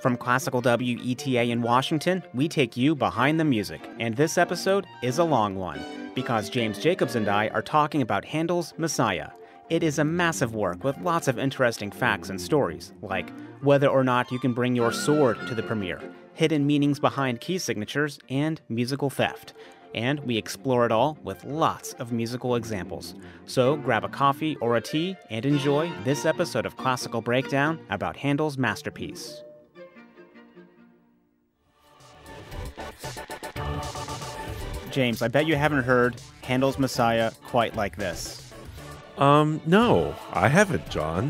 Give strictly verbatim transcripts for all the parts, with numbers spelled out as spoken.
From Classical W E T A in Washington, we take you behind the music, and this episode is a long one, because James Jacobs and I are talking about Handel's Messiah. It is a massive work with lots of interesting facts and stories, like whether or not you can bring your sword to the premiere, hidden meanings behind key signatures, and musical theft. And we explore it all with lots of musical examples. So grab a coffee or a tea and enjoy this episode of Classical Breakdown about Handel's masterpiece. James, I bet you haven't heard Handel's Messiah quite like this. Um, no, I haven't, John.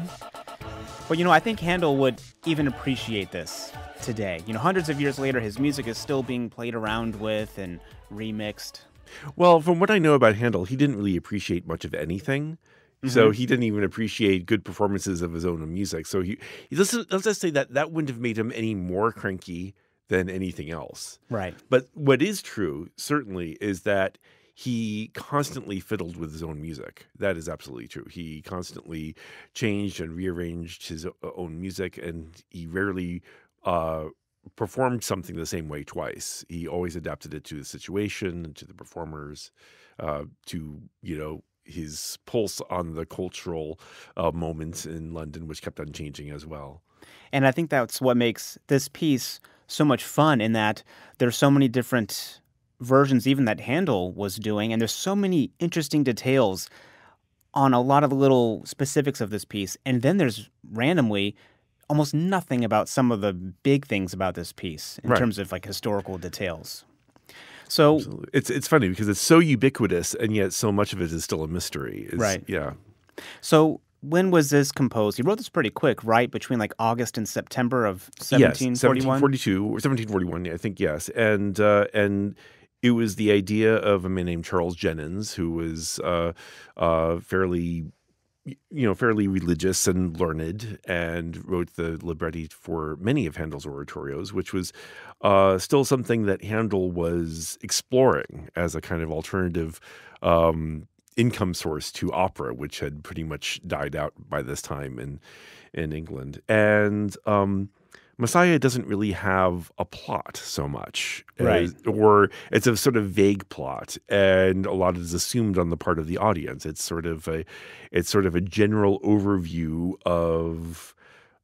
But, you know, I think Handel would even appreciate this today. You know, hundreds of years later, his music is still being played around with and remixed. Well, from what I know about Handel, he didn't really appreciate much of anything. Mm-hmm. So he didn't even appreciate good performances of his own music. So he, he let's, let's just say that that wouldn't have made him any more cranky than anything else. Right. But what is true, certainly, is that he constantly fiddled with his own music. That is absolutely true. He constantly changed and rearranged his own music, and he rarely uh, performed something the same way twice. He always adapted it to the situation, to the performers, uh, to, you know, his pulse on the cultural uh, moments in London, which kept on changing as well. And I think that's what makes this piece so much fun, in that there's so many different versions even that Handel was doing, and there's so many interesting details on a lot of the little specifics of this piece. And then there's randomly almost nothing about some of the big things about this piece in right. terms of like historical details. So Absolutely. it's it's funny because it's so ubiquitous, and yet so much of it is still a mystery. It's, right. Yeah. So when was this composed? He wrote this pretty quick, right? Between like August and September of seventeen forty-one? Yes, seventeen forty-two or seventeen forty-one, I think, yes. And uh, and it was the idea of a man named Charles Jennens, who was uh, uh, fairly, you know, fairly religious and learned, and wrote the libretti for many of Handel's oratorios, which was uh, still something that Handel was exploring as a kind of alternative um income source to opera, which had pretty much died out by this time in in England. And um, Messiah doesn't really have a plot so much, right? As, or it's a sort of vague plot, and a lot is assumed on the part of the audience. It's sort of a, it's sort of a general overview of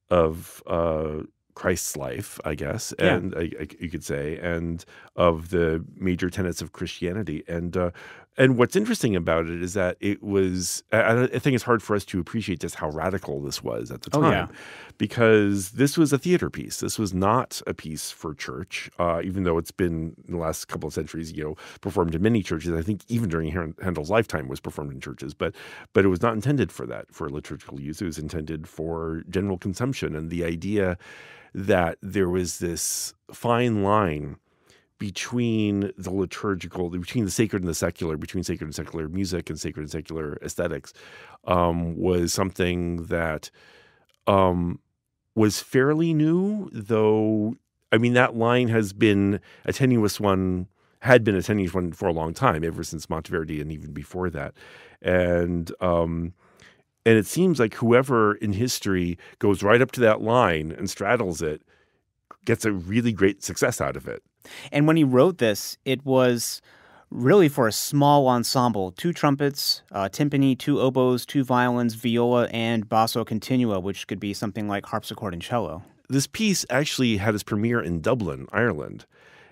of uh, Christ's life, I guess, and yeah. I, I, you could say, and of the major tenets of Christianity. And uh, and what's interesting about it is that it was, I, I think it's hard for us to appreciate just how radical this was at the time, oh, yeah. because this was a theater piece. This was not a piece for church, uh, even though it's been in the last couple of centuries, you know, performed in many churches. I think even during Handel's lifetime was performed in churches, but but it was not intended for that, for liturgical use. It was intended for general consumption. And the idea that there was this fine line between the liturgical, between the sacred and the secular, between sacred and secular music and sacred and secular aesthetics, um, was something that um, was fairly new, though, I mean, that line has been a tenuous one, had been a tenuous one for a long time, ever since Monteverdi and even before that. And um, and it seems like whoever in history goes right up to that line and straddles it gets a really great success out of it. And when he wrote this, it was really for a small ensemble: two trumpets, uh, timpani, two oboes, two violins, viola, and basso continua, which could be something like harpsichord and cello. This piece actually had its premiere in Dublin, Ireland.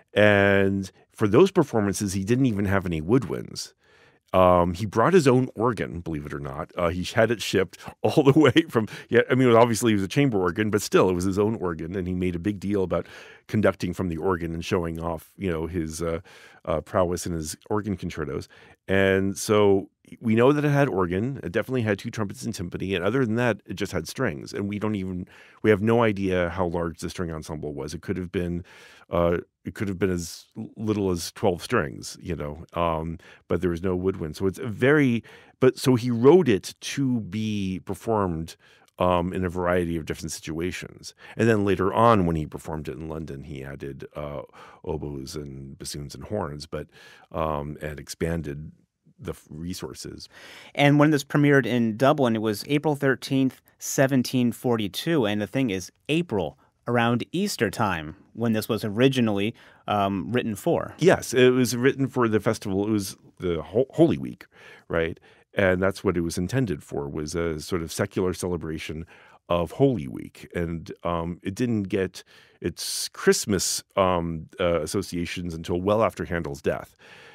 And for those performances, he didn't even have any woodwinds. Um, he brought his own organ, believe it or not. Uh, he had it shipped all the way from, yeah, I mean, obviously it was a chamber organ, but still it was his own organ. And he made a big deal about conducting from the organ and showing off, you know, his uh, uh, prowess in his organ concertos. And so we know that it had organ. It definitely had two trumpets and timpani. And other than that, it just had strings. And we don't even, we have no idea how large the string ensemble was. It could have been, uh, it could have been as little as twelve strings, you know, um, but there was no woodwind. So it's a very, but so he wrote it to be performed um, in a variety of different situations. And then later on, when he performed it in London, he added uh, oboes and bassoons and horns, but um, and expanded the resources. And when this premiered in Dublin, it was April thirteenth, seventeen forty-two. And the thing is, April, around Easter time when this was originally um, written for. Yes, it was written for the festival. It was the Ho- Holy Week, right? And that's what it was intended for, was a sort of secular celebration of Holy Week. And um, it didn't get its Christmas um, uh, associations until well after Handel's death.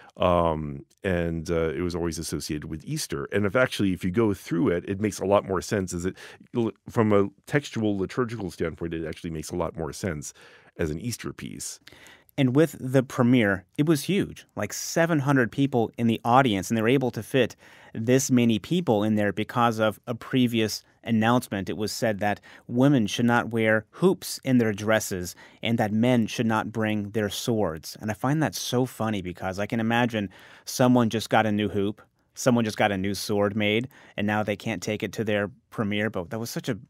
Um, and uh, it was always associated with Easter. And if actually, if you go through it, it makes a lot more sense. As it, from a textual liturgical standpoint, it actually makes a lot more sense as an Easter piece. And with the premiere, it was huge, like seven hundred people in the audience, and they were able to fit this many people in there because of a previous announcement. It was said that women should not wear hoops in their dresses and that men should not bring their swords. And I find that so funny because I can imagine someone just got a new hoop, someone just got a new sword made, and now they can't take it to their premiere. But that was such a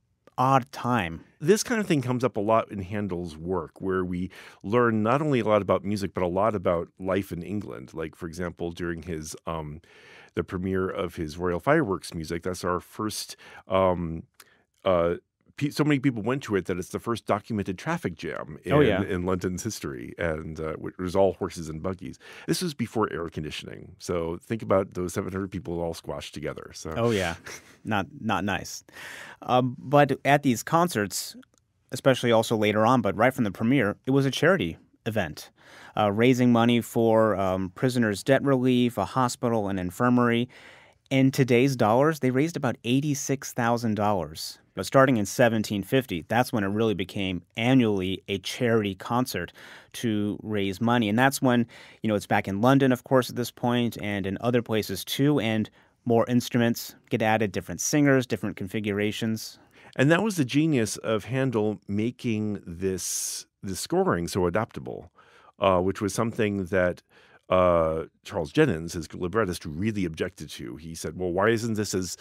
odd time. This kind of thing comes up a lot in Handel's work, where we learn not only a lot about music, but a lot about life in England. Like, for example, during his um, the premiere of his Royal Fireworks music, that's our first. Um, uh, pe- so many people went to it that it's the first documented traffic jam in, Oh, yeah. in London's history, and uh, it was all horses and buggies. This was before air conditioning, so think about those seven hundred people all squashed together. So, Oh, yeah. Not not nice. Um, but at these concerts, especially also later on, but right from the premiere, it was a charity event, uh, raising money for um, prisoners' debt relief, a hospital, an infirmary. In today's dollars, they raised about eighty-six thousand dollars. But starting in seventeen fifty, that's when it really became annually a charity concert to raise money. And that's when, you know, it's back in London, of course, at this point, and in other places too, and more instruments get added, different singers, different configurations. and that was the genius of Handel making this the scoring so adaptable, uh, which was something that uh, Charles Jennens, his librettist, really objected to. He said, "Well, why isn't this as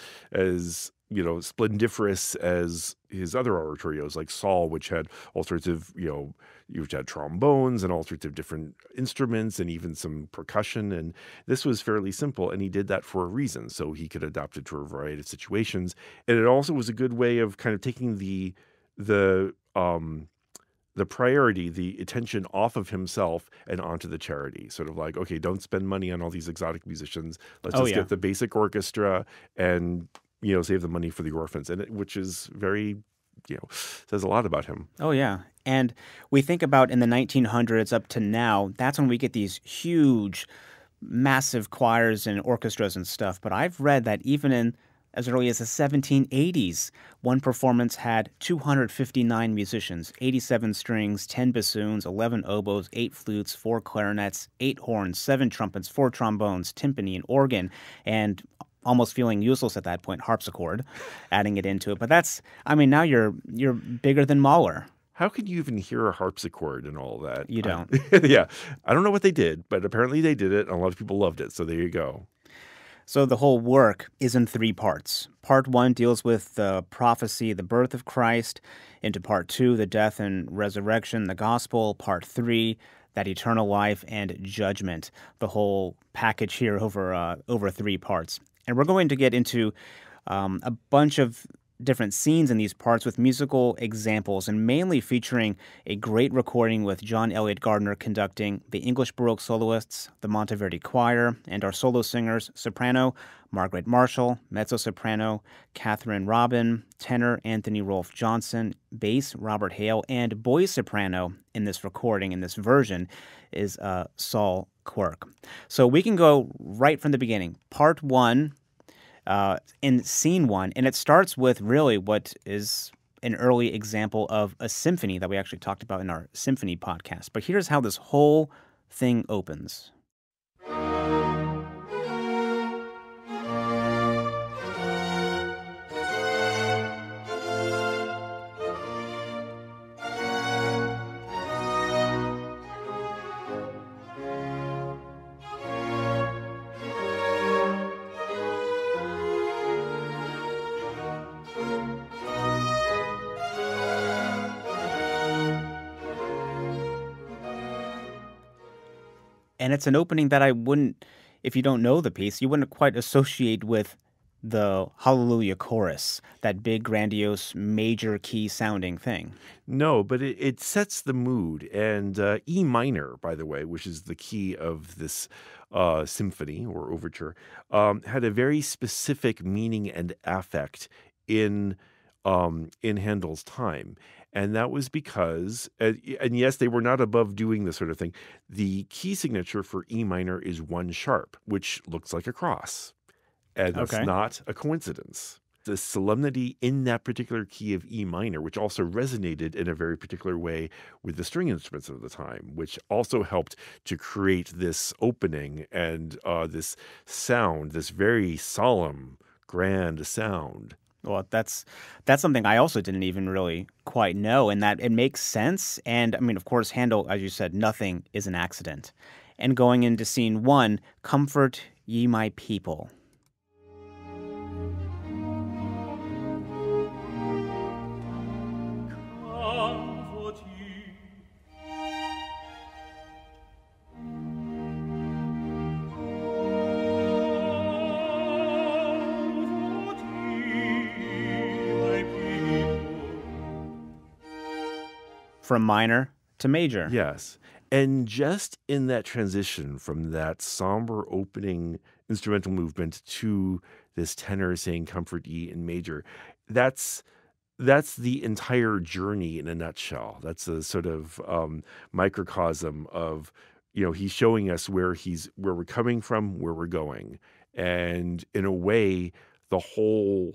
as you know splendiferous as his other oratorios, like Saul, which had all sorts of you know, which had trombones and all sorts of different instruments and even some percussion, and this was fairly simple, and he did that for a reason, so he could adapt it to a variety of situations, and it also was a good way of kind of taking the the um, the priority, the attention off of himself and onto the charity. Sort of like, okay, don't spend money on all these exotic musicians. Let's Oh, just yeah. get the basic orchestra and, you know, save the money for the orphans. And it, which is very, you know, says a lot about him. Oh, yeah. And we think about in the nineteen hundreds up to now, that's when we get these huge, massive choirs and orchestras and stuff. But I've read that even in as early as the seventeen eighties, one performance had two hundred fifty-nine musicians, eighty-seven strings, ten bassoons, eleven oboes, eight flutes, four clarinets, eight horns, seven trumpets, four trombones, timpani, and organ, and almost feeling useless at that point, harpsichord, adding it into it. But that's, I mean, now you're you're bigger than Mahler. How could you even hear a harpsichord and all that? You don't. I, yeah. I don't know what they did, but apparently they did it, and a lot of people loved it. So there you go. So the whole work is in three parts. Part one deals with the prophecy, the birth of Christ. Into part two, the death and resurrection, the gospel. Part three, that eternal life and judgment. The whole package here over uh, over three parts. And we're going to get into um, a bunch of different scenes in these parts with musical examples, and mainly featuring a great recording with John Elliott Gardner conducting, the English Baroque soloists, the Monteverdi Choir, and our solo singers, soprano Margaret Marshall, mezzo-soprano Catherine Robin, tenor Anthony Rolfe Johnson, bass Robert Hale, and boy soprano in this recording, in this version, is uh, Saul Quirk. So we can go right from the beginning. Part one, Uh, in scene one, and it starts with really what is an early example of a symphony that we actually talked about in our symphony podcast. But here's how this whole thing opens. And it's an opening that I wouldn't, if you don't know the piece, you wouldn't quite associate with the Hallelujah chorus, that big, grandiose, major key sounding thing. No, but it, it sets the mood. And uh, E minor, by the way, which is the key of this uh, symphony or overture, um, had a very specific meaning and affect in um, in Handel's time. And that was because, uh, and yes, they were not above doing this sort of thing. The key signature for E minor is one sharp, which looks like a cross. And that's Okay. not a coincidence. The solemnity in that particular key of E minor, which also resonated in a very particular way with the string instruments of the time, which also helped to create this opening and uh, this sound, this very solemn, grand sound. Well, that's that's something I also didn't even really quite know, and that it makes sense. And I mean, of course, Handel, as you said, nothing is an accident. And going into scene one, comfort ye my people. From minor to major. Yes. And just in that transition from that somber opening instrumental movement to this tenor saying comfort E in major, that's that's the entire journey in a nutshell. That's a sort of um, microcosm of, you know, he's showing us where he's where we're coming from, where we're going. And in a way, the whole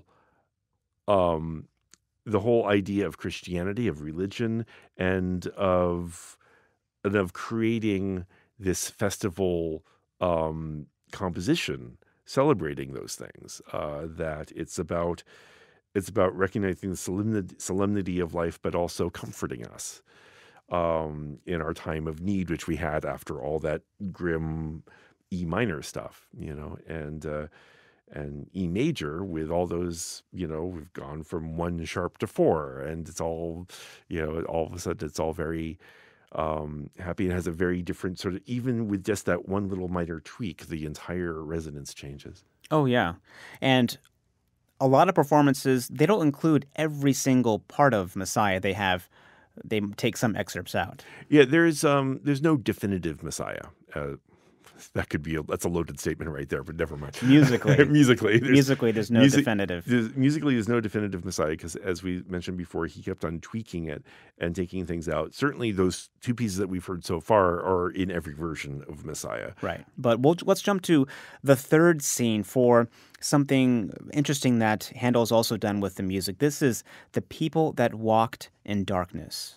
um the whole idea of Christianity, of religion, and of and of creating this festival um, composition celebrating those things. Uh, that it's about it's about recognizing the solemnity, solemnity of life, but also comforting us um, in our time of need, which we had after all that grim E minor stuff, you know, and. Uh, And E major with all those, you know, we've gone from one sharp to four, and it's all, you know, all of a sudden it's all very um, happy and has a very different sort of, even with just that one little minor tweak, the entire resonance changes. Oh, yeah. And a lot of performances, they don't include every single part of Messiah. They have, they take some excerpts out. Yeah, there's um, there's no definitive Messiah. Uh, That could be a, that's a loaded statement right there, but never mind. Musically. musically, there's, Musically, there's no music, definitive. There's, musically, there's no definitive Messiah because, as we mentioned before, he kept on tweaking it and taking things out. Certainly, those two pieces that we've heard so far are in every version of Messiah. Right. But we'll, let's jump to the third scene for something interesting that Handel's also done with the music. This is The People That Walked in Darkness.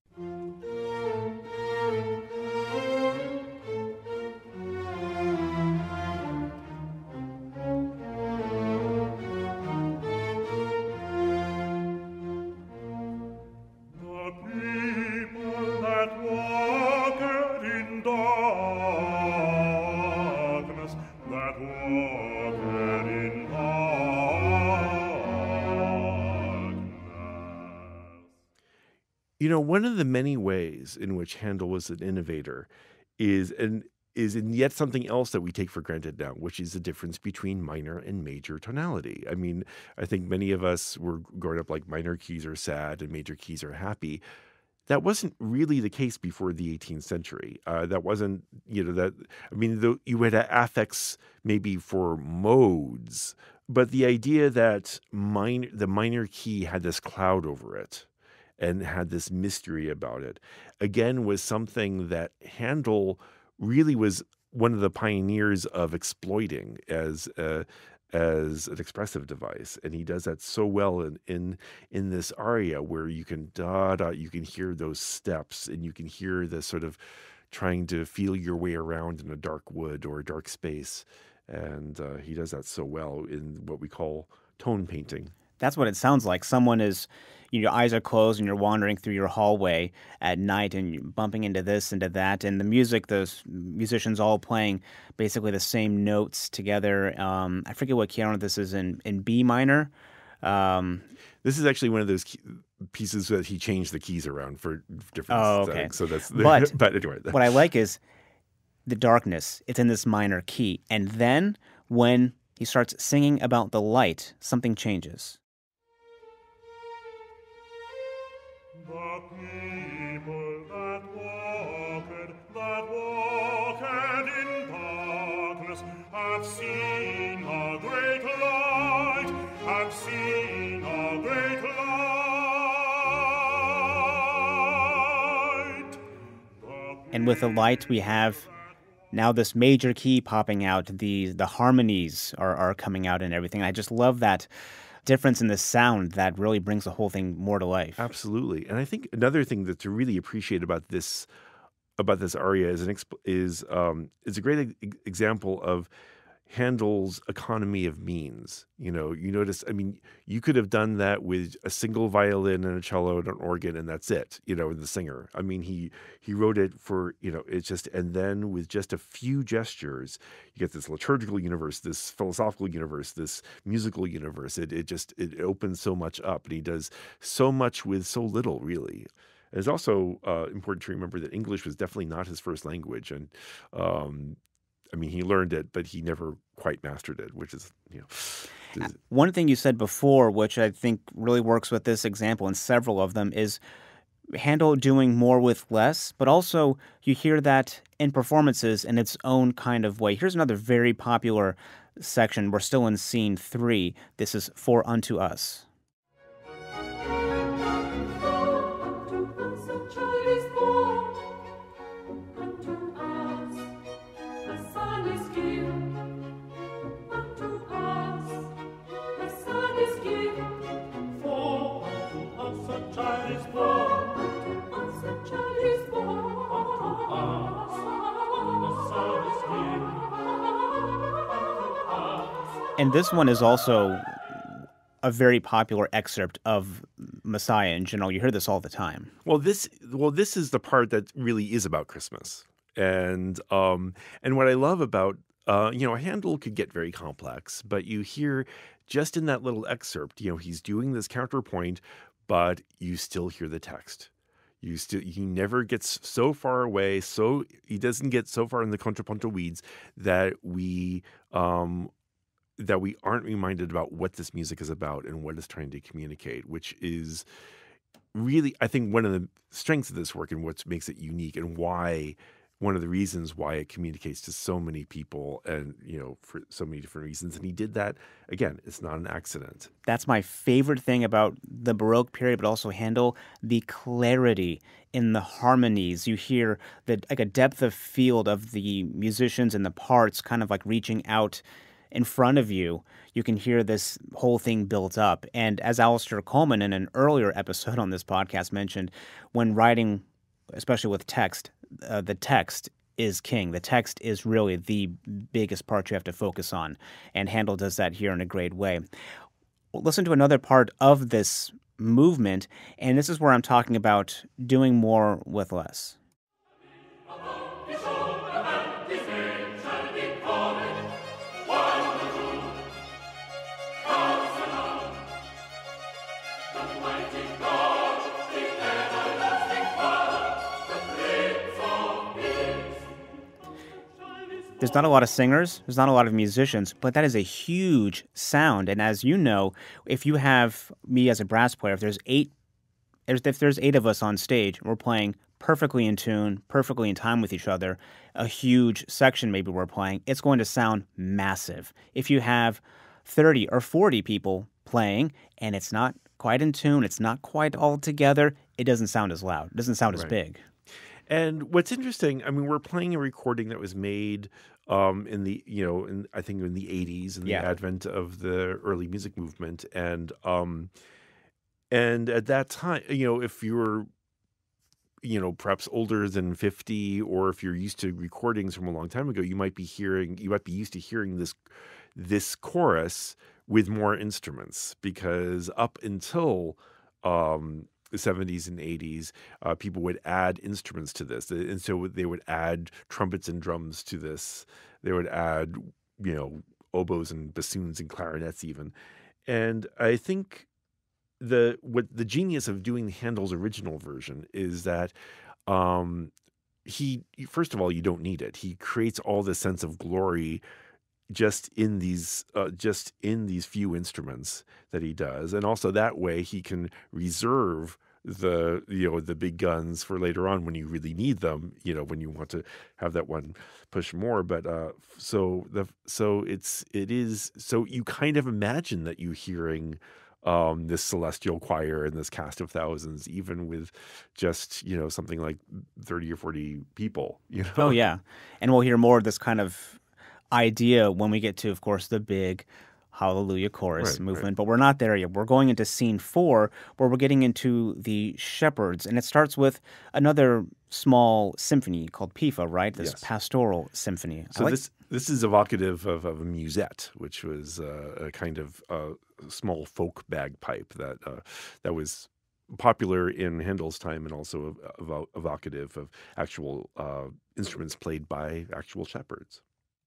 You know, one of the many ways in which Handel was an innovator is and is in yet something else that we take for granted now, which is the difference between minor and major tonality. I mean, I think many of us were growing up like minor keys are sad and major keys are happy. That wasn't really the case before the eighteenth century. Uh, that wasn't, you know, that, I mean, the, you had affects maybe for modes, but the idea that minor, the minor key had this cloud over it and had this mystery about it, again, was something that Handel really was one of the pioneers of exploiting as a, as an expressive device. And he does that so well in, in, in this aria where you can da, da, you can hear those steps and you can hear the sort of trying to feel your way around in a dark wood or a dark space. And uh, he does that so well in what we call tone painting. That's what it sounds like. Someone is, you know, your eyes are closed and you're wandering through your hallway at night and you're bumping into this, into that. And the music, those musicians all playing basically the same notes together. Um, I forget what key this is in, in B minor. Um, this is actually one of those key pieces that he changed the keys around for different oh, okay. settings. So that's, but, but anyway. What I like is the darkness. It's in this minor key. And then when He starts singing about the light. Something changes. The people that walked, that walked in darkness, have seen a great light, have seen a great light. The And with the light, we have now this major key popping out. The the harmonies are, are coming out and everything. I just love that difference in the sound that really brings the whole thing more to life. Absolutely. And I think another thing that to really appreciate about this about this aria is an exp- is um, is a great e- example of Handel's economy of means. You know, you notice, I mean, you could have done that with a single violin and a cello and an organ, and that's it, you know, the singer. I mean, he he wrote it for, you know, it's just, and then with just a few gestures, you get this liturgical universe, this philosophical universe, this musical universe. It it just, it opens so much up, and he does so much with so little, really. It's also uh, important to remember that English was definitely not his first language, and um, I mean, he learned it, but he never quite mastered it, which is, you know. Uh, is- One thing you said before, which I think really works with this example and several of them, is Handel doing more with less, but also you hear that in performances in its own kind of way. Here's another very popular section. We're still in scene three. This is For Unto Us. And this one is also a very popular excerpt of Messiah in general. You hear this all the time. Well, this well, this is the part that really is about Christmas, and um, and what I love about uh, you know, Handel could get very complex, but you hear just in that little excerpt, you know, he's doing this counterpoint, but you still hear the text. You still he never gets so far away, so he doesn't get so far in the contrapuntal weeds that we um, that we aren't reminded about what this music is about and what it's trying to communicate, which is really, I think, one of the strengths of this work and what makes it unique, and why one of the reasons why it communicates to so many people, and, you know, for so many different reasons. And he did that again. It's not an accident. That's my favorite thing about the Baroque period, but also Handel, the clarity in the harmonies. You hear the like a depth of field of the musicians and the parts kind of like reaching out in front of you. You can hear this whole thing built up. And as Alistair Coleman in an earlier episode on this podcast mentioned, when writing, especially with text, uh, the text is king. The text is really the biggest part you have to focus on. And Handel does that here in a great way. Well, listen to another part of this movement, and this is where I'm talking about doing more with less. There's not a lot of singers, there's not a lot of musicians, but that is a huge sound. And as you know, if you have me as a brass player, if there's eight, if there's eight of us on stage, we're playing perfectly in tune, perfectly in time with each other, a huge section maybe we're playing, it's going to sound massive. If you have thirty or forty people playing and it's not quite in tune, it's not quite all together, it doesn't sound as loud, it doesn't sound as Right. big. And what's interesting, I mean, we're playing a recording that was made um, in the, you know, in, I think in the eighties, in the Yeah. advent of the early music movement. And um, and at that time, you know, if you were, you know, perhaps older than fifty, or if you're used to recordings from a long time ago, you might be hearing, you might be used to hearing this this chorus with more instruments, because up until um, the seventies and eighties, uh, people would add instruments to this. And so they would add trumpets and drums to this. They would add, you know, oboes and bassoons and clarinets even. And I think the what the genius of doing Handel's original version is that um, he, first of all, you don't need it. He creates all this sense of glory just in these uh, just in these few instruments that he does, and also that way he can reserve the you know the big guns for later on when you really need them. You know when you want to have that one push more. But uh, so the so it's it is so you kind of imagine that you're hearing um, this celestial choir and this cast of thousands, even with just you know something like thirty or forty people. You know. Oh, yeah. And we'll hear more of this kind of idea when we get to, of course, the big Hallelujah chorus Right, movement. right. But we're not there yet. We're going into scene four, where we're getting into the shepherds. And it starts with another small symphony called Pifa, right? This Yes. pastoral symphony. I So like- this this is evocative of, of a musette, which was uh, a kind of uh, small folk bagpipe that uh, that was popular in Handel's time, and also evo- evocative of actual uh, instruments played by actual shepherds.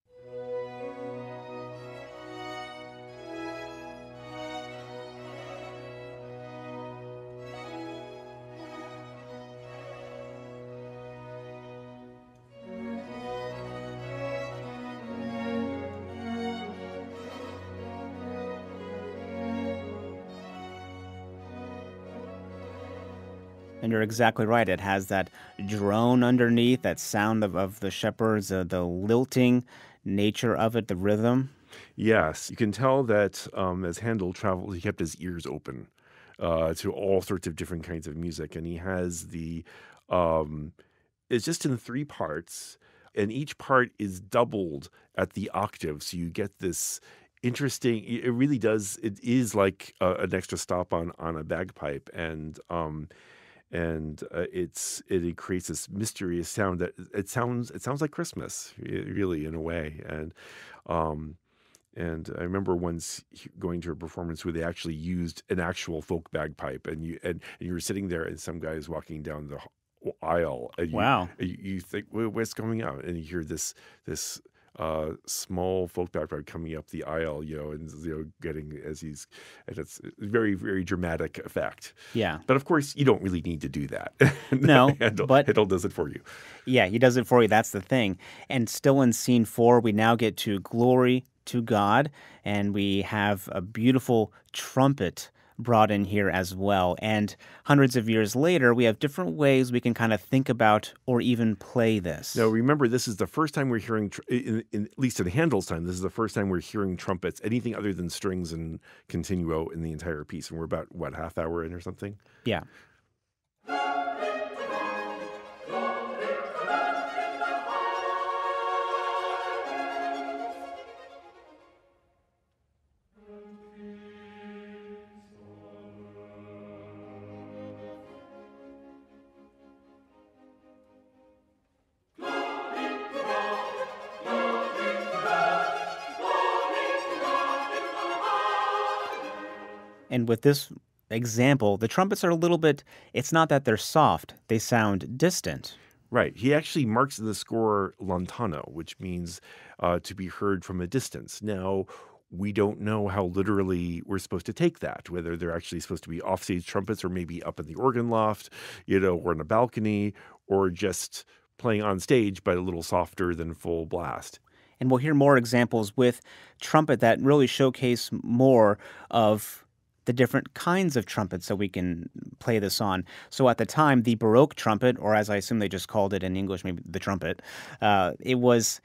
And you're exactly right. It has that drone underneath, that sound of, of the shepherds, uh, the lilting nature of it, the rhythm. Yes, you can tell that um, as Handel traveled, he kept his ears open uh, to all sorts of different kinds of music, and he has the um, it's just in three parts, and each part is doubled at the octave, so you get this interesting. It it really does. It is like a, an extra stop on on a bagpipe, and um, and uh, it's it, it creates this mysterious sound that it sounds it sounds like Christmas, re- really, in a way, and. Um, and I remember once he- going to a performance where they actually used an actual folk bagpipe, and you and, and you were sitting there, and some guy is walking down the h- aisle, and you Wow. and you, you think, "Wha- what's coming out?" And you hear this this uh, small folk bagpipe coming up the aisle, you know, and you know, getting as he's, and it's a very very dramatic effect. Yeah. But of course, you don't really need to do that. No, Handel, but Handel does it for you. yeah, he does it for you. That's the thing. And still in scene four, we now get to Glory to God, and we have a beautiful trumpet brought in here as well. And hundreds of years later, we have different ways we can kind of think about or even play this. Now, remember, this is the first time we're hearing, tr- in, in, at least in Handel's time, this is the first time we're hearing trumpets, anything other than strings and continuo in the entire piece. And we're about, what, half hour in or something? Yeah. And with this example, the trumpets are a little bit, it's not that they're soft, they sound distant. Right. He actually marks in the score lontano, which means uh, to be heard from a distance. Now, we don't know how literally we're supposed to take that, whether they're actually supposed to be offstage trumpets or maybe up in the organ loft, you know, or in a balcony, or just playing on stage, but a little softer than full blast. And we'll hear more examples with trumpet that really showcase more of the different kinds of trumpets that we can play this on. So at the time, the Baroque trumpet, or as I assume they just called it in English, maybe the trumpet, uh, it was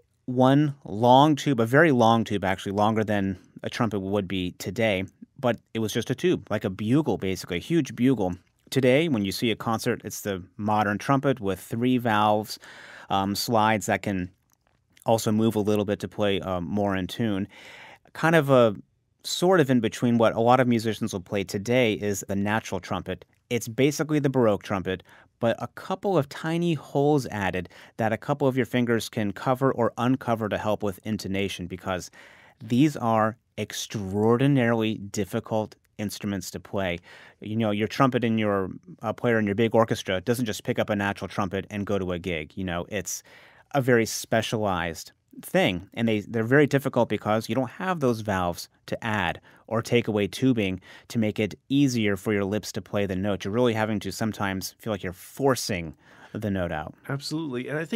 one long tube, a very long tube, actually longer than a trumpet would be today, but it was just a tube, like a bugle, basically, a huge bugle. Today, when you see a concert, it's the modern trumpet with three valves, um, slides that can also move a little bit to play um, more in tune. Kind of a sort of in between what a lot of musicians will play today is the natural trumpet. It's basically the Baroque trumpet, but a couple of tiny holes added that a couple of your fingers can cover or uncover to help with intonation, because these are extraordinarily difficult instruments to play. You know, your trumpet in your uh, player in your big orchestra doesn't just pick up a natural trumpet and go to a gig. You know, it's a very specialized thing, and they, they're very difficult because you don't have those valves to add or take away tubing to make it easier for your lips to play the note. You're really having to sometimes feel like you're forcing the note out. Absolutely. And I think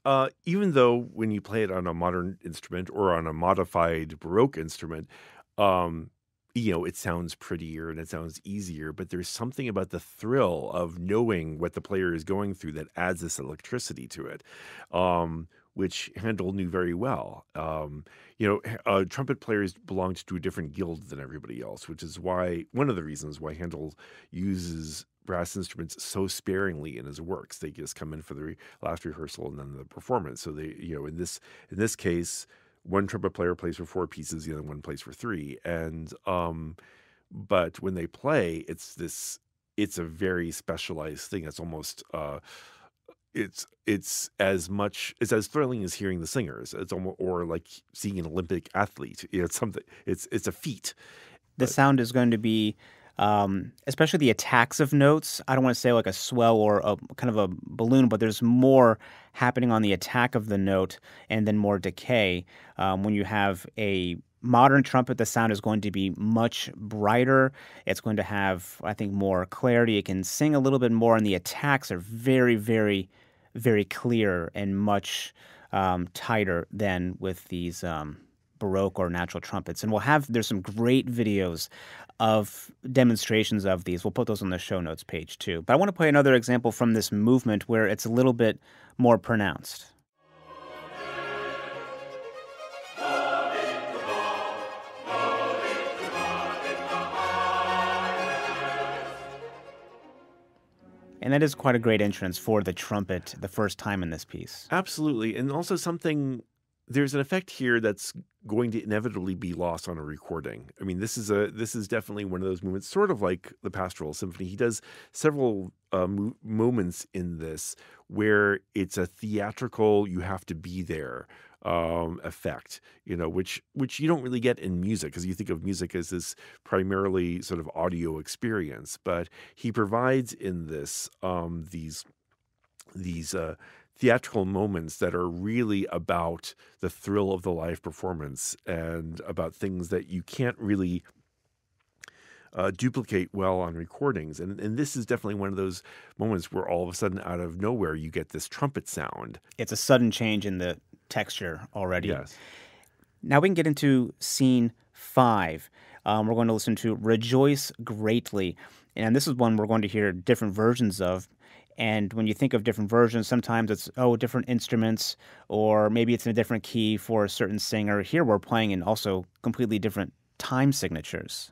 uh, even though when you play it on a modern instrument or on a modified Baroque instrument, um, you know, it sounds prettier and it sounds easier, but there's something about the thrill of knowing what the player is going through that adds this electricity to it, um, which Handel knew very well. Um, you know, h- uh, trumpet players belonged to a different guild than everybody else, which is why one of the reasons why Handel uses brass instruments so sparingly in his works. They just come in for the re- last rehearsal and then the performance. So they, you know, in this in this case, one trumpet player plays for four pieces, the other one plays for three. And um, but when they play, it's this it's a very specialized thing. It's almost uh it's it's as much it's as thrilling as hearing the singers. It's almost or like seeing an Olympic athlete. You know, it's something it's it's a feat. The But sound is going to be, um, especially the attacks of notes. I don't want to say like a swell or a kind of a balloon, but there's more happening on the attack of the note and then more decay. Um, when you have a modern trumpet, the sound is going to be much brighter. It's going to have, I think, more clarity. It can sing a little bit more, and the attacks are very, very, very clear and much um, tighter than with these um, Baroque or natural trumpets. And we'll have, there's some great videos of demonstrations of these. We'll put those on the show notes page too. But I want to play another example from this movement where it's a little bit more pronounced. And that is quite a great entrance for the trumpet the first time in this piece. absolutely, and also something. There's an effect here that's going to inevitably be lost on a recording. I mean, this is a this is definitely one of those moments, sort of like the Pastoral Symphony. He does several uh, mo- moments in this where it's a theatrical, you have to be there um, effect, you know, which which you don't really get in music because you think of music as this primarily sort of audio experience, but he provides in this um, these these uh, theatrical moments that are really about the thrill of the live performance and about things that you can't really uh, duplicate well on recordings. And and this is definitely one of those moments where all of a sudden, out of nowhere, you get this trumpet sound. It's a sudden change in the texture already. Yes. Now we can get into scene five. Um, we're going to listen to Rejoice Greatly. And this is one we're going to hear different versions of. And when you think of different versions, sometimes it's, oh, different instruments, or maybe it's in a different key for a certain singer. Here we're playing in also completely different time signatures.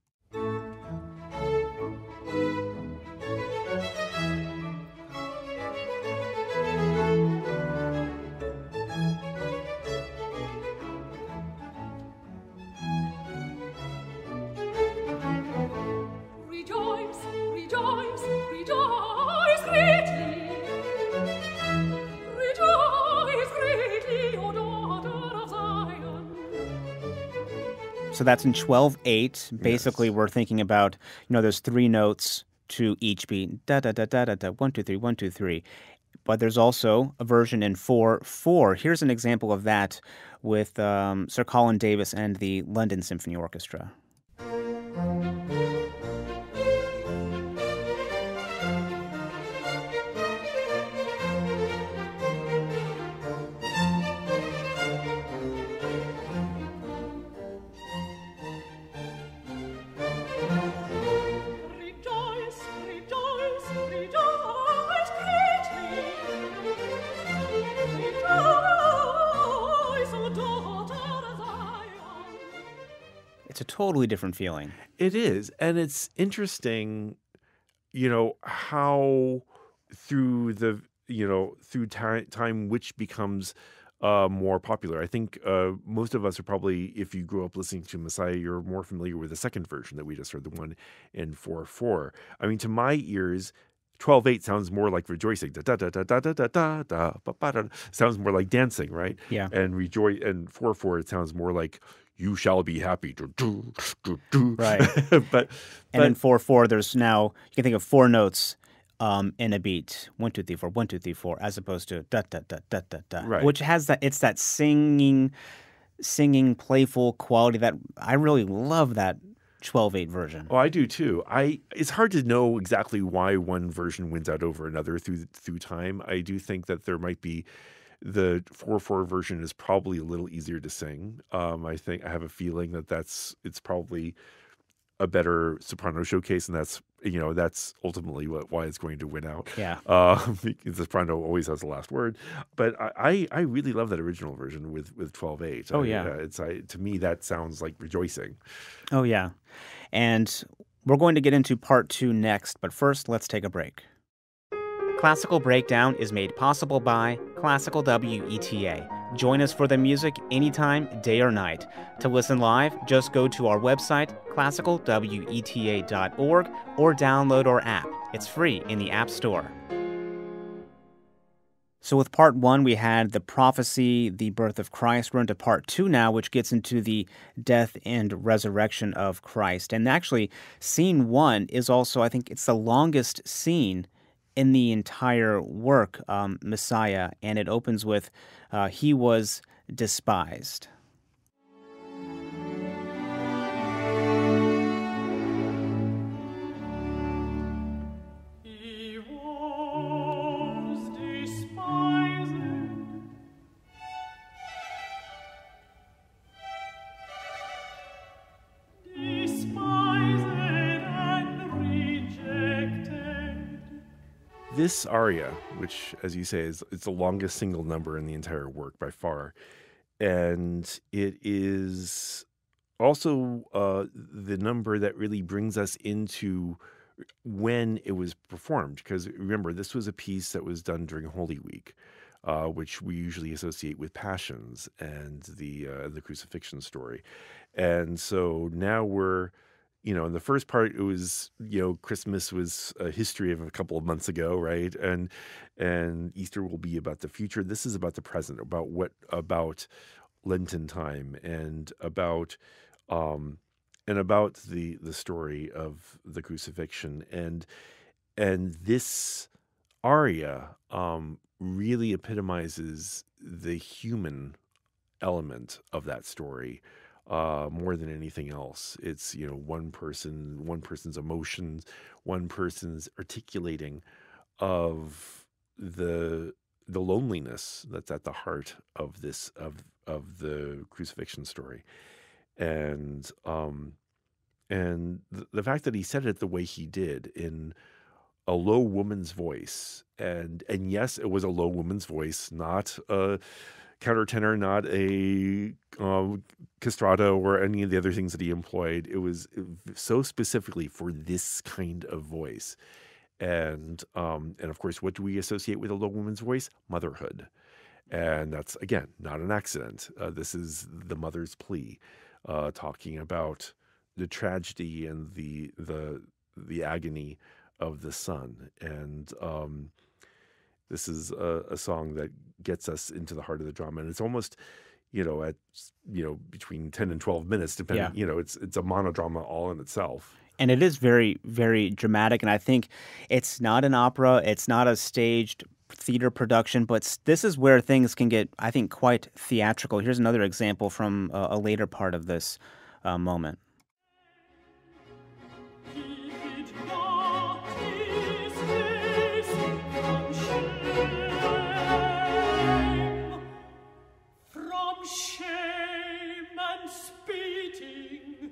Rejoice, rejoice, rejoice greatly. Rejoice greatly, O daughter of Zion. So that's in twelve eight. Basically, Yes. we're thinking about, you know, there's three notes to each beat. Da da da da da da. One, two, three, one, two, three. But there's also a version in four four. Here's an example of that with um, Sir Colin Davis and the London Symphony Orchestra. Rejoice, rejoice, rejoice greatly. Rejoice, O daughter of Zion. It's a totally different feeling. It is. And it's interesting, you know, how through the, you know, through time, time which becomes uh, more popular. I think uh, most of us are probably, if you grew up listening to Messiah, you're more familiar with the second version that we just heard, the one in four four. I mean, to my ears, twelve eight sounds more like rejoicing. Da da da da da da da da da ba, ba, da. Sounds more like dancing, right? Yeah. And rejoice and four four, it sounds more like you shall be happy. Do, do, do, do. Right. but And in but four four, there's now, you can think of four notes um, in a beat. One, two, three, four, one, two, three, four, as opposed to da, da, da, da, da, da. Right. Which has that, it's that singing, singing, playful quality that I really love that twelve eight version. Oh, I do too. I it's hard to know exactly why one version wins out over another through through time. I do think that there might be the four four version is probably a little easier to sing. Um, I think I have a feeling that that's it's probably a better soprano showcase, and that's you know that's ultimately what why it's going to win out. Yeah. Uh, because the soprano always has the last word. But I, I, I really love that original version with with twelve eight. Oh, I, yeah. uh, it's I, to me that sounds like rejoicing. Oh, yeah. And we're going to get into part two next, but first, let's take a break. Classical Breakdown is made possible by Classical W E T A. Join us for the music anytime, day or night. To listen live, just go to our website, classical w e t a dot org, or download our app. It's free in the App Store. So with part one, we had the prophecy, the birth of Christ. We're into part two now, which gets into the death and resurrection of Christ. And actually, scene one is also, I think it's the longest scene in the entire work, um, Messiah. And it opens with, uh, he was despised. He was despised, despised and rejected. This aria, which, as you say, is it's the longest single number in the entire work by far, and it is also uh, the number that really brings us into when it was performed. Because remember, this was a piece that was done during Holy Week, uh, which we usually associate with Passions and the uh, the crucifixion story, and so now we're you know, in the first part, it was, you know, Christmas was a history of a couple of months ago, right? And and Easter will be about the future. This is about the present, about what about Lenten time, and about um and about the the story of the crucifixion. And and this aria um really epitomizes the human element of that story uh more than anything else. It's you know one person one person's emotions, one person's articulating of the the loneliness that's at the heart of this of of the crucifixion story. And um and th- the fact that he said it the way he did, in a low woman's voice, and and yes, it was a low woman's voice, not a countertenor, not a um, castrato or any of the other things that he employed. It was so specifically for this kind of voice. And um, and of course, what do we associate with a low woman's voice? Motherhood. And that's, again, not an accident. Uh, this is the mother's plea, uh, talking about the tragedy and the the the agony of the son. And um, this is a, a song that gets us into the heart of the drama, and it's almost, you know, at you know between ten and twelve minutes, depending. Yeah. You know, it's it's a monodrama all in itself. And it is very, very dramatic. And I think it's not an opera. It's not a staged theater production. But s- this is where things can get, I think, quite theatrical. Here's another example from a, a later part of this uh, moment. He did not his face from shame, from shame and spitting.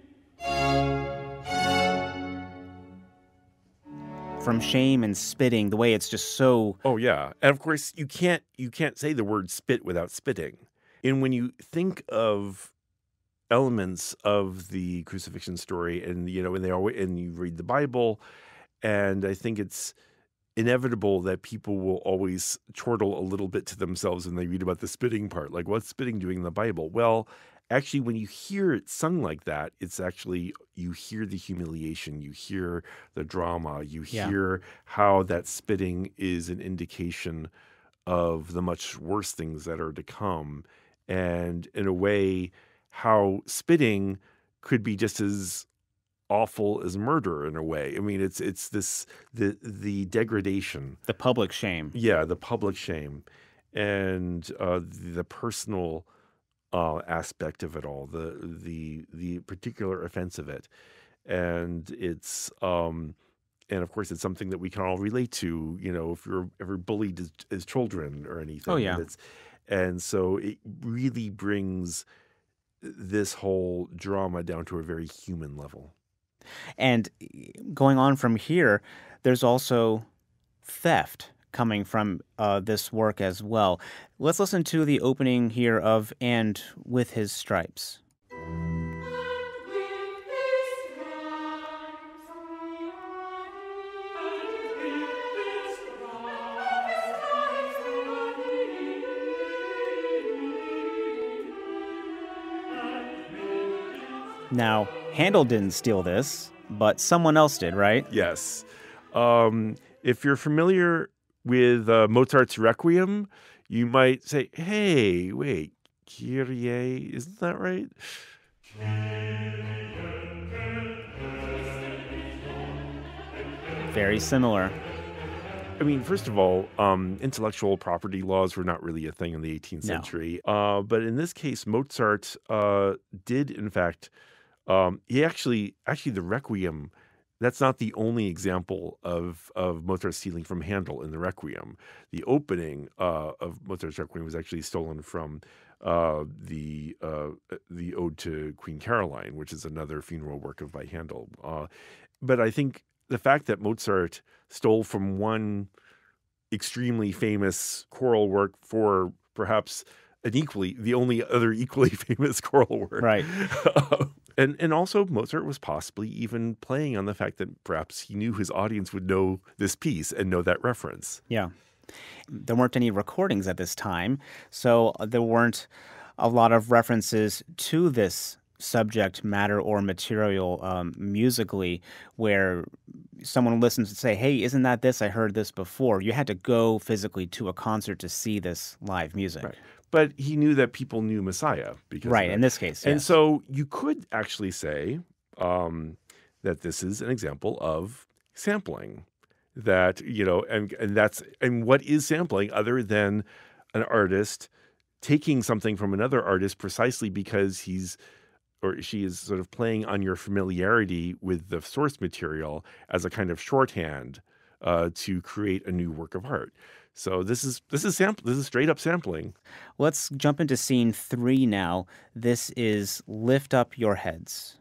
From shame and spitting, the way it's just so. Oh yeah, and of course you can't you can't say the word spit without spitting. And when you think of elements of the crucifixion story, and you know, and they always and you read the Bible, and I think it's inevitable that people will always chortle a little bit to themselves when they read about the spitting part. Like, what's spitting doing in the Bible? Well, actually, when you hear it sung like that, it's actually, you hear the humiliation, you hear the drama, you Yeah. hear how that spitting is an indication of the much worse things that are to come. And in a way, how spitting could be just as awful as murder in a way. I mean, it's it's this the the degradation, The public shame. yeah, the public shame, and uh, the personal uh, aspect of it all, the the the particular offense of it, and it's um and of course it's something that we can all relate to. You know, if you're ever bullied as, as children or anything. Oh, yeah. And it's And so it really brings this whole drama down to a very human level. And going on from here, there's also theft coming from uh, this work as well. Let's listen to the opening here of And With His Stripes. Now, Handel didn't steal this, but someone else did, right? Yes. Um, if you're familiar with uh, Mozart's Requiem, you might say, hey, wait, Kyrie, isn't that right? Very similar. I mean, first of all, um, intellectual property laws were not really a thing in the eighteenth No. century. Uh, but in this case, Mozart uh, did, in fact, um, he actually, actually, the Requiem, that's not the only example of, of Mozart stealing from Handel in the Requiem. The opening uh, of Mozart's Requiem was actually stolen from uh, the uh, the Ode to Queen Caroline, which is another funeral work of by Handel. Uh, but I think the fact that Mozart stole from one extremely famous choral work for perhaps an equally, the only other equally famous choral work. Right. and and also Mozart was possibly even playing on the fact that perhaps he knew his audience would know this piece and know that reference. Yeah. There weren't any recordings at this time, so there weren't a lot of references to this subject matter or material um, musically where someone listens and say, hey, isn't that this? I heard this before. You had to go physically to a concert to see this live music. Right. But he knew that people knew Messiah. Because right, in this case, And yes. so you could actually say um, that this is an example of sampling. That, you know, and, and that's, and what is sampling other than an artist taking something from another artist precisely because he's or she is sort of playing on your familiarity with the source material as a kind of shorthand uh, to create a new work of art. So this is this is sample this is straight up sampling. Let's jump into scene three now. This is Lift Up Your Heads.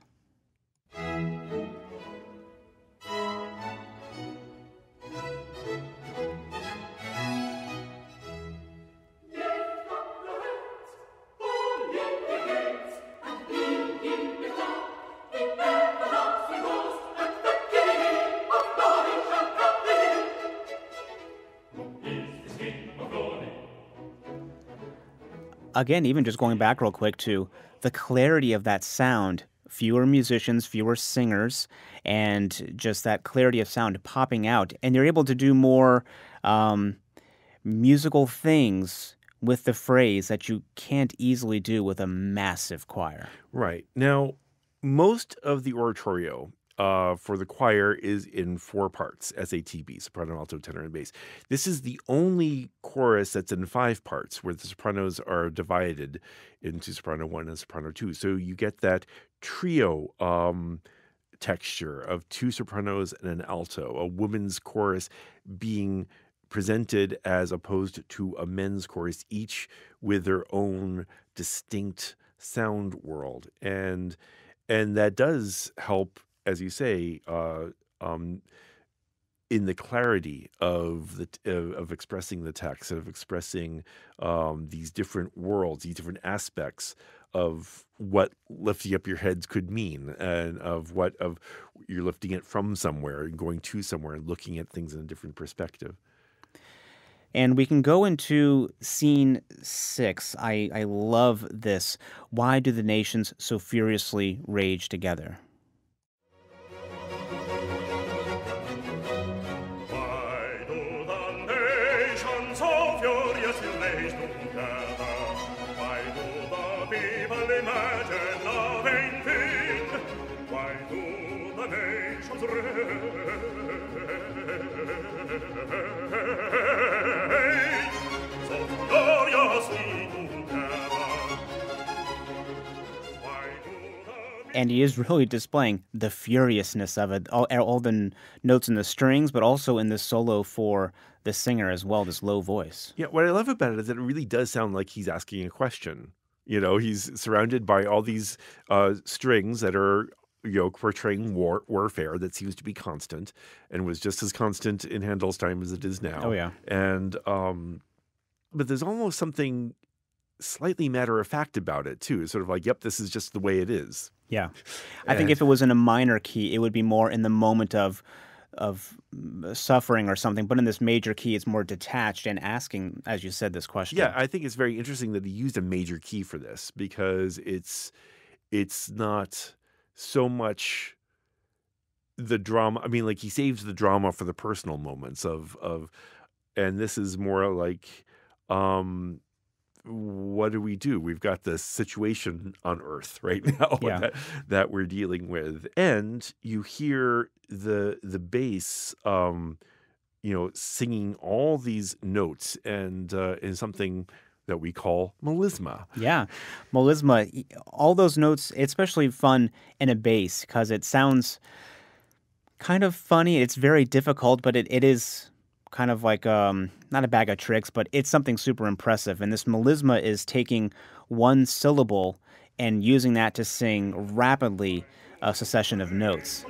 Again, even just going back real quick to the clarity of that sound, fewer musicians, fewer singers, and just that clarity of sound popping out. And you're able to do more um, musical things with the phrase that you can't easily do with a massive choir. Right. Now, most of the oratorio uh, for the choir is in four parts, S A T B, soprano, alto, tenor, and bass. This is the only chorus that's in five parts where the sopranos are divided into soprano one and soprano two. So you get that trio um, texture of two sopranos and an alto, a woman's chorus being presented as opposed to a men's chorus, each with their own distinct sound world. And and that does help, as you say, uh, um, in the clarity of the of, of expressing the text, of expressing um, these different worlds, these different aspects of what lifting up your heads could mean, and of what of you're lifting it from somewhere and going to somewhere and looking at things in a different perspective. And we can go into scene six. I, I love this. Why do the nations so furiously rage together? Why do the nations so furiously rage together? Why do the people imagine a vain thing? Why do the nations rage so furiously together? Why do the And he is really displaying the furiousness of it, all, all the n- notes in the strings, but also in the solo for the singer as well, this low voice. Yeah, what I love about it is that it really does sound like he's asking a question. You know, he's surrounded by all these uh, strings that are, you know, portraying war warfare that seems to be constant and was just as constant in Handel's time as it is now. Oh, yeah. And um, but there's almost something slightly matter of fact about it too. It's sort of like, yep, this is just the way it is. Yeah. I think And- if it was in a minor key, it would be more in the moment of of mm, suffering or something. But in this major key, it's more detached and asking, as you said, this question. Yeah, I think it's very interesting that he used a major key for this because it's it's not so much the drama. I mean, like he saves the drama for the personal moments of of, and this is more like, um, what do we do? We've got this situation on Earth right now Yeah. that, that we're dealing with, and you hear the the bass, um, you know, singing all these notes and uh, in something that we call melisma. Yeah. Melisma, y- all those notes, it's especially fun in a bass because it sounds kind of funny. It's very difficult, but it, it is kind of like, um, not a bag of tricks, but it's something super impressive. And this melisma is taking one syllable and using that to sing rapidly a succession of notes.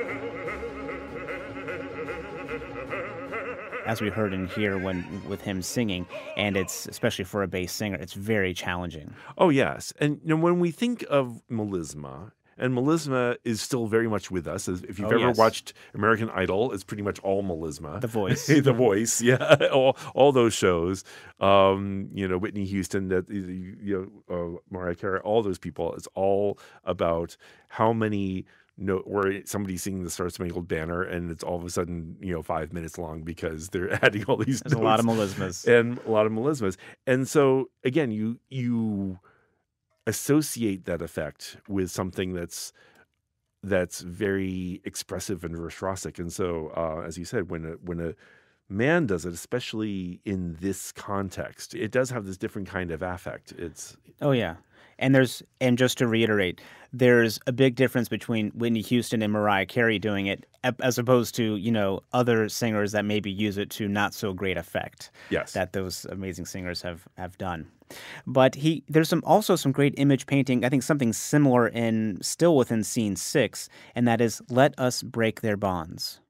As we heard in here when with him singing, and it's especially for a bass singer, it's very challenging. Oh yes, and you know, when we think of melisma, and melisma is still very much with us. As if you've Oh, ever yes. watched American Idol, it's pretty much all melisma. The Voice. The Voice, yeah, all, all those shows. Um, you know, Whitney Houston, that you know, uh, Mariah Carey, all those people. It's all about how many. No, where somebody's singing the Star Spangled Banner, and it's all of a sudden, you know, five minutes long because they're adding all these. There's a lot of notes melismas. and a lot of melismas. And so again, you you associate that effect with something that's that's very expressive and virtuosic. And so, uh, as you said, when a when a man does it, especially in this context, it does have this different kind of affect. It's Oh yeah. And there's and just to reiterate, there's a big difference between Whitney Houston and Mariah Carey doing it ap- as opposed to, you know, other singers that maybe use it to not so great effect. Yes. That those amazing singers have, have done. But he there's some also some great image painting, I think something similar in still within scene six, and that is let us break their bonds.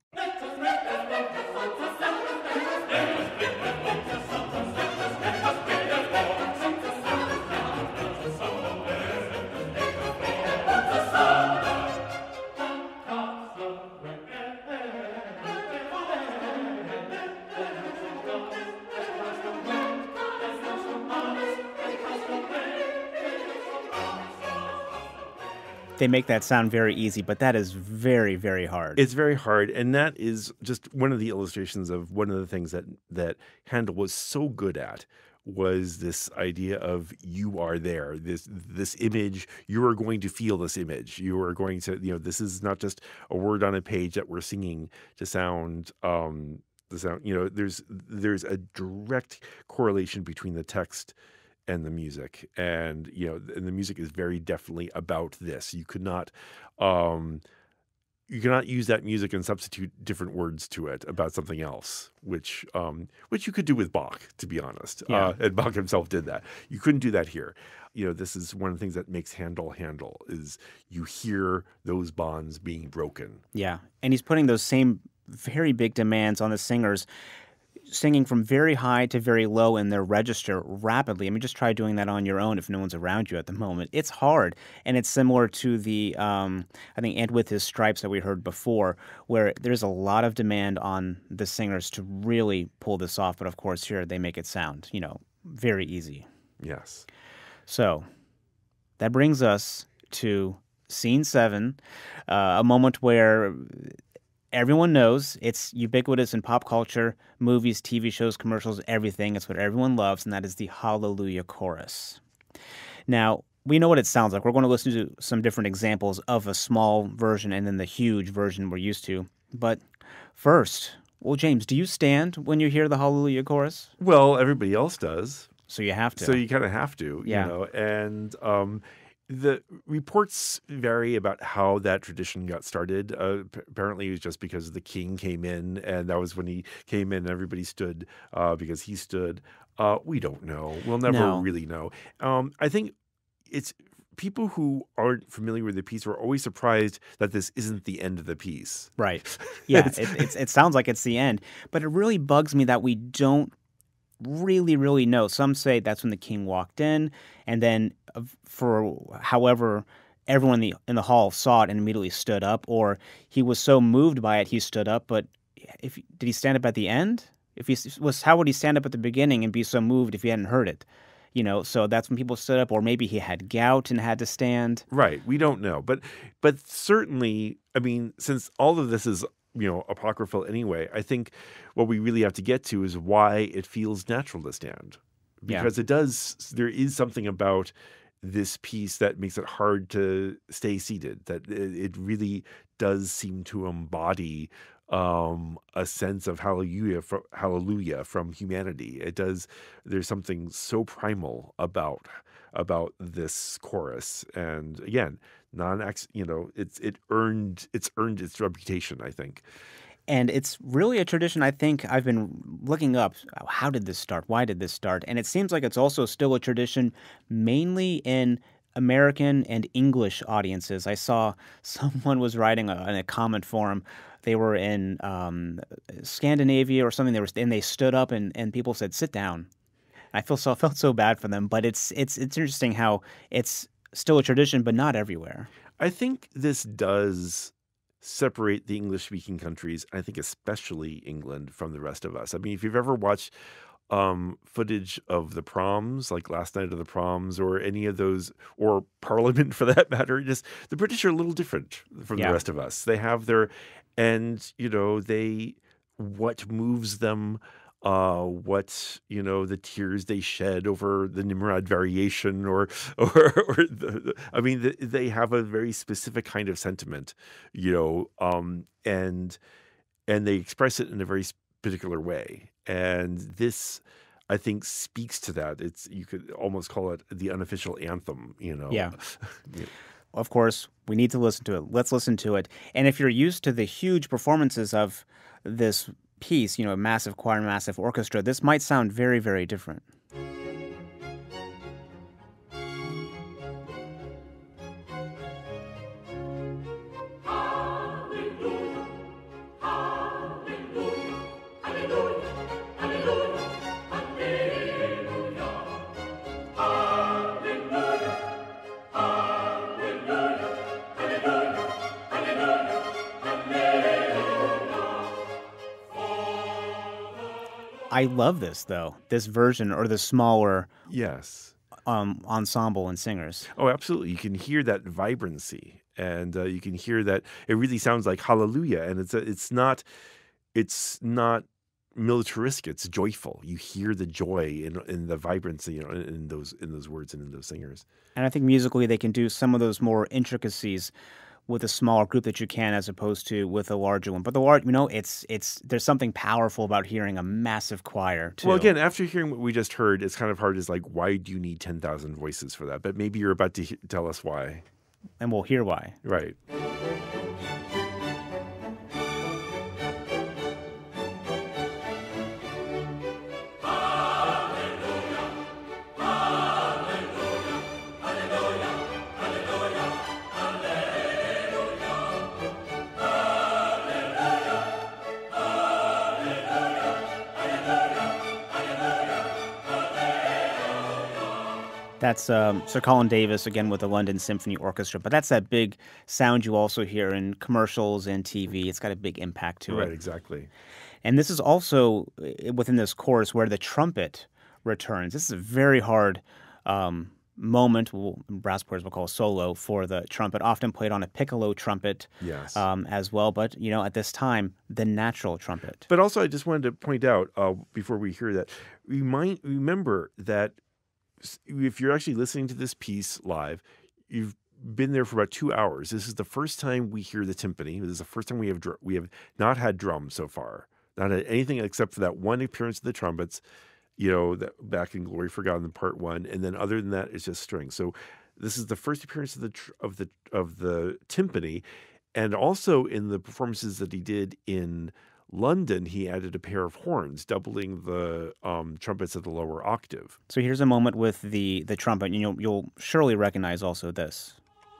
They make that sound very easy, but that is very, very hard. It's very hard, and that is just one of the illustrations of one of the things that that Handel was so good at was this idea of you are there, this this image, you are going to feel this image. You are going to, you know, this is not just a word on a page that we're singing to sound um the sound, you know, there's there's a direct correlation between the text and the music, and you know, and the music is very definitely about this. You could not, um, you cannot use that music and substitute different words to it about something else, which, um, which you could do with Bach, to be honest. Yeah. Uh, and Bach himself did that. You couldn't do that here. You know, this is one of the things that makes Handel Handel is you hear those bonds being broken. Yeah, and he's putting those same very big demands on the singers, singing from very high to very low in their register rapidly. I mean, just try doing that on your own if no one's around you at the moment. It's hard, and it's similar to the, um, I think, And With His Stripes that we heard before, where there's a lot of demand on the singers to really pull this off. But of course, here they make it sound, you know, very easy. Yes. So that brings us to scene seven, uh, a moment where everyone knows it's ubiquitous in pop culture, movies, T V shows, commercials, everything. It's what everyone loves, and that is the Hallelujah Chorus. Now, we know what it sounds like. We're going to listen to some different examples of a small version and then the huge version we're used to. But first, well, James, do you stand when you hear the Hallelujah Chorus? Well, everybody else does. So you have to. So you kind of have to, Yeah. you know, and um, The reports vary about how that tradition got started. Uh, p- apparently, it was just because the king came in, and that was when he came in, and everybody stood uh, because he stood. Uh, we don't know. We'll never No. really know. Um, I think it's people who aren't familiar with the piece are always surprised that this isn't the end of the piece. Right. Yeah, It's- it, it's, it sounds like it's the end, but it really bugs me that we don't really, really know. Some say that's when the king walked in, and then uh, for however everyone in the in the hall saw it and immediately stood up, or he was so moved by it he stood up. But if did he stand up at the end? If he s- was, how would he stand up at the beginning and be so moved if he hadn't heard it? You know, so that's when people stood up, or maybe he had gout and had to stand. Right. We don't know. But but certainly, I mean, since all of this is, you know, apocryphal anyway, I think what we really have to get to is why it feels natural to stand. Yeah. Because it does, there is something about this piece that makes it hard to stay seated, that it, it really does seem to embody um a sense of hallelujah from hallelujah from humanity. It does. There's something so primal about about this chorus, and again, non you know it's it earned it's earned its reputation, I think. And it's really a tradition. I think I've been looking up, uh, how did this start? Why did this start? And it seems like it's also still a tradition mainly in American and English audiences. I saw someone was writing a, in a comment forum. They were in um, Scandinavia or something. They were, and they stood up, and, and people said, "Sit down." I feel so felt so bad for them. But it's it's it's interesting how it's still a tradition, but not everywhere. I think this does separate the English-speaking countries, I think especially England, from the rest of us. I mean, if you've ever watched um, footage of the proms, like Last Night of the Proms, or any of those, or Parliament for that matter, just the British are a little different from Yeah. the rest of us. They have their, and you know, they what moves them. Uh, what you know, the tears they shed over the Nimrod variation, or or, or the, the- I mean, the, they have a very specific kind of sentiment, you know, um, and and they express it in a very s- particular way. And this, I think, speaks to that. It's you could almost call it the unofficial anthem, you know. Yeah. Yeah. Of course, we need to listen to it. Let's listen to it. And if you're used to the huge performances of this piece, you know, a massive choir, massive orchestra, this might sound very, very different. I love this, though, this version or the smaller Yes. um, ensemble and singers. Oh, absolutely. You can hear that vibrancy, and uh, you can hear that it really sounds like hallelujah. And it's a, it's not it's not militaristic. It's joyful. You hear the joy in in the vibrancy, you know, in, in those in those words and in those singers. And I think musically they can do some of those more intricacies with a smaller group that you can, as opposed to with a larger one. But the large, you know, it's it's there's something powerful about hearing a massive choir too. Well, again, after hearing what we just heard, it's kind of hard. It's like, why do you need ten thousand voices for that? But maybe you're about to he- tell us why. And we'll hear why. Right. That's um, Sir Colin Davis again with the London Symphony Orchestra. But that's that big sound you also hear in commercials and T V. It's got a big impact to Right. it. Exactly. And this is also uh, within this chorus where the trumpet returns. This is a very hard um, moment. We'll, brass players will call a solo for the trumpet, often played on a piccolo trumpet Yes. um, as well. But, you know, at this time, the natural trumpet. But also, I just wanted to point out uh, before we hear that, remind remember that s- if you're actually listening to this piece live, you've been there for about two hours. This is the first time we hear the timpani. This is the first time we have dr- we have not had drums so far, not had anything except for that one appearance of the trumpets. You know, that back in Glory Forgotten in part one, and then other than that, it's just strings. So This is the first appearance of the tr- of the of the timpani, and also in the performances that he did in London, he added a pair of horns, doubling the um, trumpets at the lower octave. So here's a moment with the the trumpet, and you'll you'll surely recognize also this.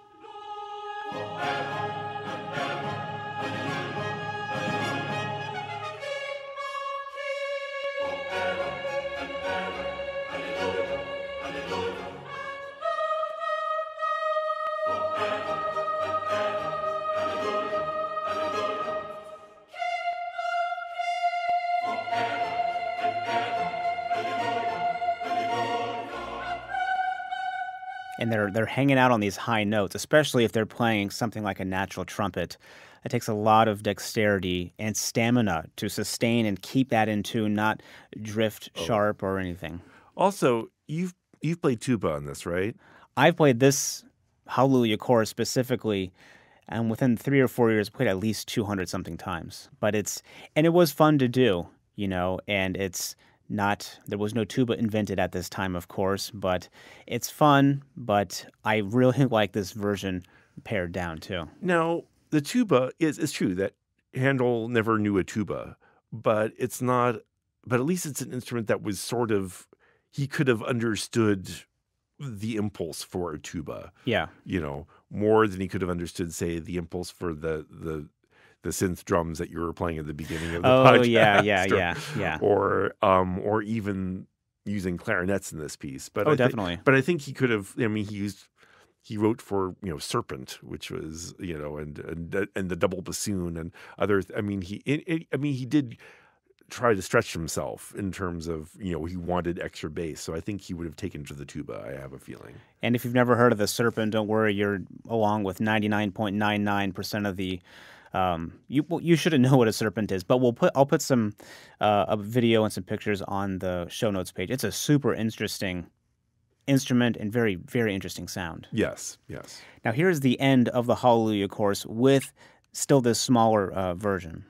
And they're they're hanging out on these high notes, especially if they're playing something like a natural trumpet. It takes a lot of dexterity and stamina to sustain and keep that in tune, not drift sharp or anything. Also, you've you've played tuba on this, right? I've played this Hallelujah chorus specifically, and within three or four years, played at least two hundred something times. But it's and it was fun to do, you know, and it's. Not there was no tuba invented at this time, of course, but it's fun. But I really like this version pared down too. Now, the tuba is it's true that Handel never knew a tuba, but it's not. But at least it's an instrument that was sort of he could have understood the impulse for a tuba. Yeah, you know, more than he could have understood, say, the impulse for the the. the synth drums that you were playing at the beginning of the oh, podcast. Oh yeah, yeah, or, yeah, yeah. Or um, or even using clarinets in this piece. But oh, I th- definitely. But I think he could have. I mean, he used he wrote for you know Serpent, which was you know, and and and the double bassoon and other. I mean, he. It, it, I mean, he did try to stretch himself in terms of you know he wanted extra bass. So I think he would have taken to the tuba. I have a feeling. And if you've never heard of the Serpent, don't worry. You're along with ninety-nine point nine nine percent of the. Um, you well, you shouldn't know what a serpent is, but we'll put I'll put some uh, a video and some pictures on the show notes page. It's a super interesting instrument and very very interesting sound. Yes, yes. Now here's the end of the Hallelujah chorus with still this smaller uh, version.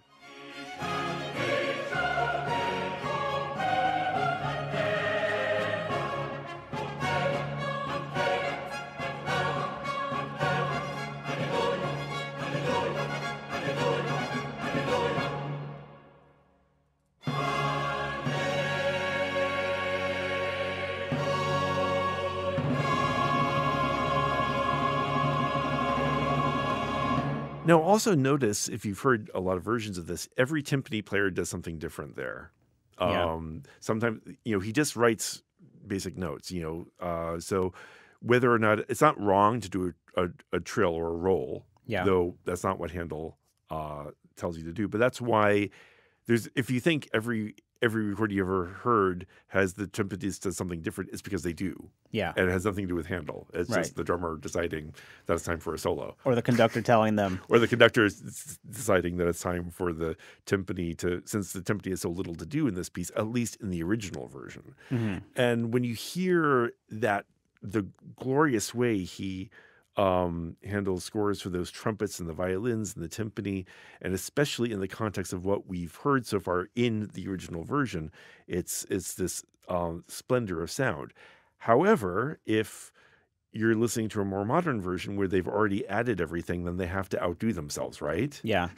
Now, also notice, if you've heard a lot of versions of this, every timpani player does something different there. Yeah. Um, sometimes, you know, he just writes basic notes, you know. Uh, so whether or not, it's not wrong to do a, a, a trill or a roll, Yeah. though that's not what Handel uh, tells you to do. But that's why there's, if you think every every recording you ever heard has the trumpetist does something different, it's because they do. Yeah. And it has nothing to do with Handel. It's Right. just the drummer deciding that it's time for a solo. Or the conductor telling them. Or the conductor is deciding that it's time for the timpani to, since the timpani has so little to do in this piece, at least in the original version. Mm-hmm. And when you hear that, the glorious way he um, handles scores for those trumpets and the violins and the timpani, and especially in the context of what we've heard so far in the original version, it's it's this um, splendor of sound. However, if you're listening to a more modern version where they've already added everything, then they have to outdo themselves, right? Yeah.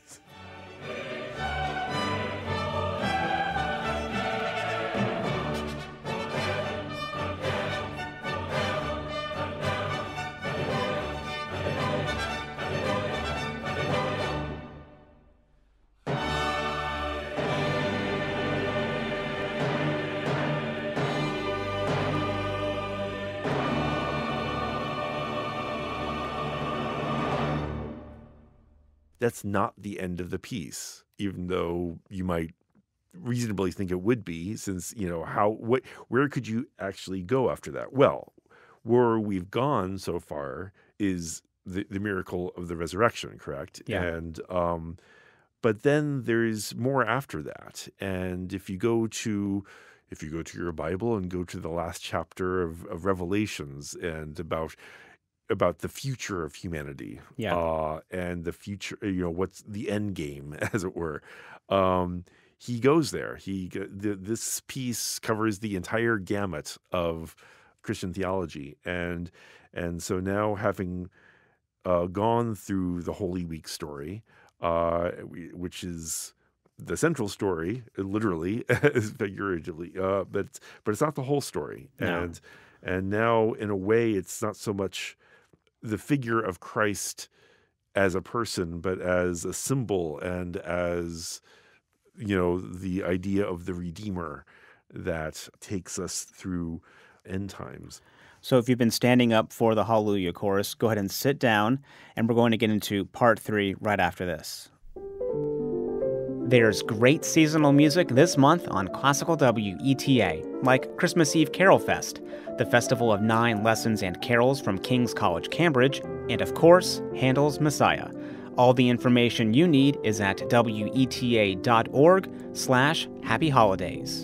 That's not the end of the piece, even though you might reasonably think it would be, since, you know, how, what, where could you actually go after that? Well, where we've gone so far is the, the miracle of the resurrection, correct? Yeah. And, um, but then there's more after that. And if you go to, if you go to your Bible and go to the last chapter of, of Revelations and about, about the future of humanity, Yeah. uh, and the future, you know, what's the end game, as it were. Um, he goes there. He the, this piece covers the entire gamut of Christian theology. And and so now having uh, gone through the Holy Week story, uh, we- which is the central story, uh, literally, figuratively, uh, but it's, but it's not the whole story. No. And and now, in a way, it's not so much the figure of Christ as a person, but as a symbol and as, you know, the idea of the Redeemer that takes us through end times. So if you've been standing up for the Hallelujah chorus, go ahead and sit down, and we're going to get into part three right after this. There's great seasonal music this month on Classical W E T A, like Christmas Eve Carol Fest, the festival of nine lessons and carols from King's College, Cambridge, and of course, Handel's Messiah. All the information you need is at weta.org slash happy holidays.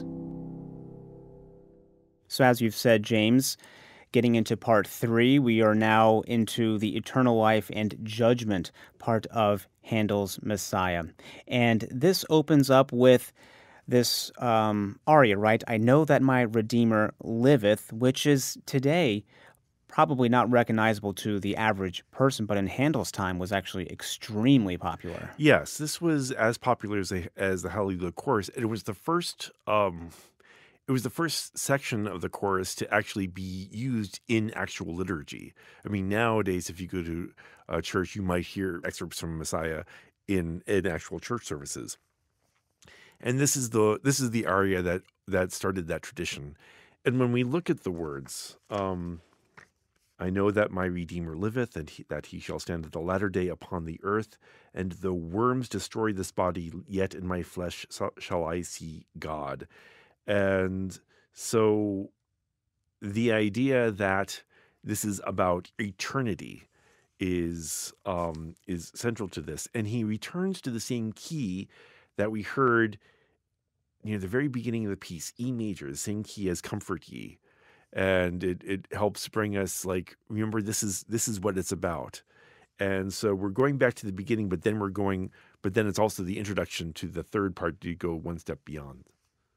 So as you've said, James, getting into part three, we are now into the eternal life and judgment part of Handel's Messiah. And this opens up with this um, aria, right? I know that my Redeemer liveth, which is today probably not recognizable to the average person, but in Handel's time was actually extremely popular. Yes, this was as popular as, a, as the Hallelujah chorus. It was the first... Um, It was the first section of the chorus to actually be used in actual liturgy. I mean, nowadays, if you go to a church, you might hear excerpts from Messiah in, in actual church services. And this is the this is the aria that that started that tradition. And when we look at the words, um, I know that my Redeemer liveth, and he, that he shall stand at the latter day upon the earth, and the worms destroy this body, yet in my flesh so, shall I see God. And so the idea that this is about eternity is um, is central to this. And he returns to the same key that we heard near the very beginning of the piece, E major, the same key as Comfort Ye. And it, it helps bring us, like, remember, this is this is what it's about. And so we're going back to the beginning, but then we're going, but then it's also the introduction to the third part to go one step beyond.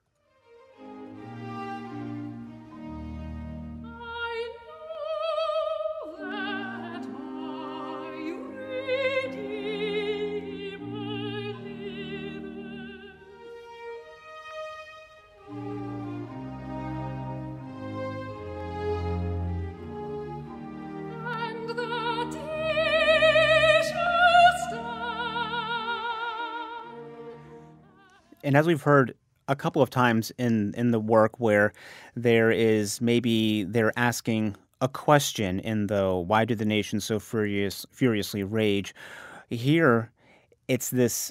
And as we've heard a couple of times in, in the work where there is maybe they're asking a question in the why do the nations so furious furiously rage, here it's this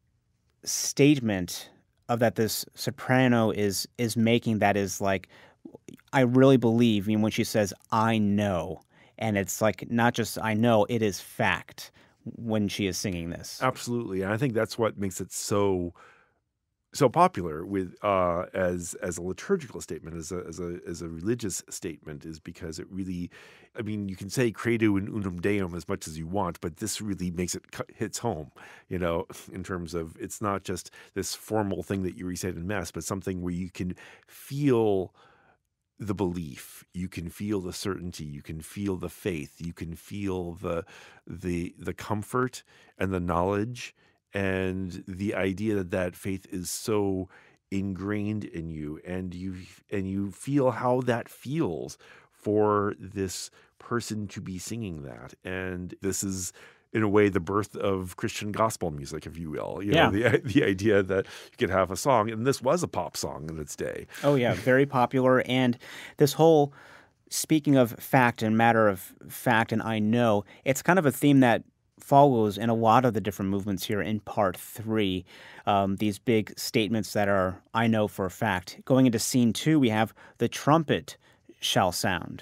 statement of that this soprano is is making that is like, I really believe, I mean, when she says, I know, and it's like not just I know, it is fact when she is singing this. Absolutely. And I think that's what makes it so so popular with uh, as as a liturgical statement, as a as a as a religious statement, is because it really, I mean, you can say Credo in Unum Deum as much as you want, but this really makes it hits home, you know, in terms of it's not just this formal thing that you recite in Mass, but something where you can feel the belief, you can feel the certainty, you can feel the faith, you can feel the the the comfort and the knowledge. And the idea that that faith is so ingrained in you, and you and you feel how that feels for this person to be singing that. And this is, in a way, the birth of Christian gospel music, if you will. You know, Yeah. the the idea that you could have a song, and this was a pop song in its day. Oh, yeah, very popular. And this whole, speaking of fact and matter of fact, and I know, it's kind of a theme that follows in a lot of the different movements here in part three. Um, these big statements that are, I know for a fact. Going into scene two, we have the trumpet shall sound.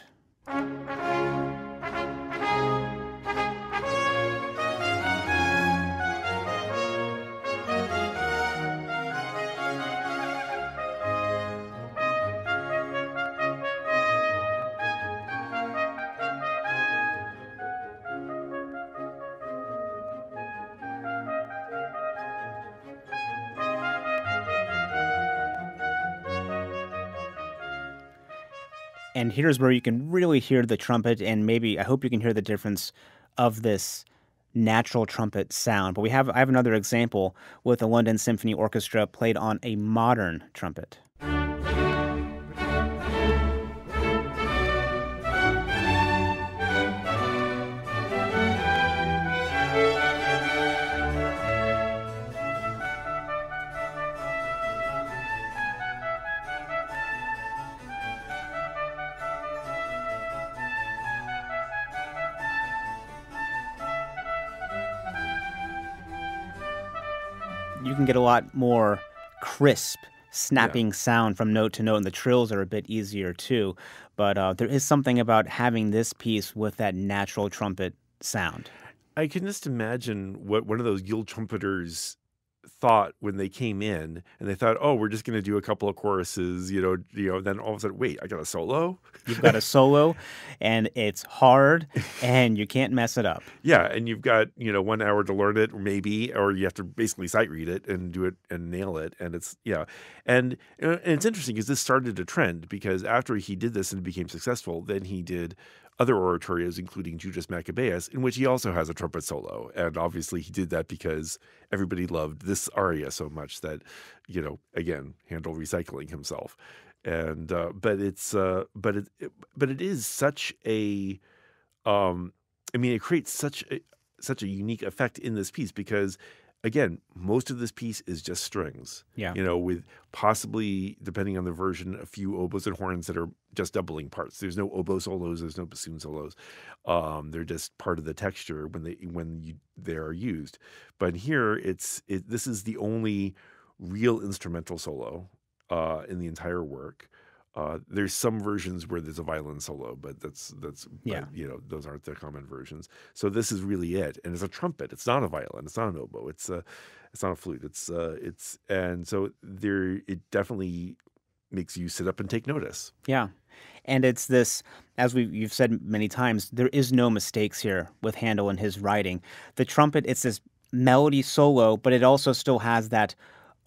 And here's where you can really hear the trumpet, and maybe I hope you can hear the difference of this natural trumpet sound. But we have I have another example with the London Symphony Orchestra played on a modern trumpet. You can get a lot more crisp, snapping yeah. sound from note to note, and the trills are a bit easier too. But uh, there is something about having this piece with that natural trumpet sound. I can just imagine what one of those guild trumpeters thought when they came in, and they thought, "Oh, we're just going to do a couple of choruses," you know. You know, then all of a sudden, wait, I got a solo. You've got a solo, and it's hard, and you can't mess it up. Yeah, and you've got you know one hour to learn it, or maybe, or you have to basically sight read it and do it and nail it. And it's yeah, and and it's interesting because this started a trend because after he did this and became successful, then he did other oratorios, including Judas Maccabeus, in which he also has a trumpet solo. And obviously he did that because everybody loved this aria so much that, you know, again, Handel recycling himself. And uh, but it's uh, but it, it but it is such a um, I mean, it creates such a, such a unique effect in this piece because, again, most of this piece is just strings. Yeah. You know, with possibly, depending on the version, a few oboes and horns that are just doubling parts. There's no oboe solos. There's no bassoon solos. Um, they're just part of the texture when they when you they are used. But here, it's it. This is the only real instrumental solo uh, in the entire work. Uh, there's some versions where there's a violin solo, but that's that's yeah. but, you know, those aren't the common versions. So this is really it, and it's a trumpet. It's not a violin. It's not an oboe. It's a it's not a flute. It's uh it's and so there it definitely makes you sit up and take notice. Yeah, and it's this, as we you've said many times, there is no mistakes here with Handel and his writing. The trumpet, it's this melody solo, but it also still has that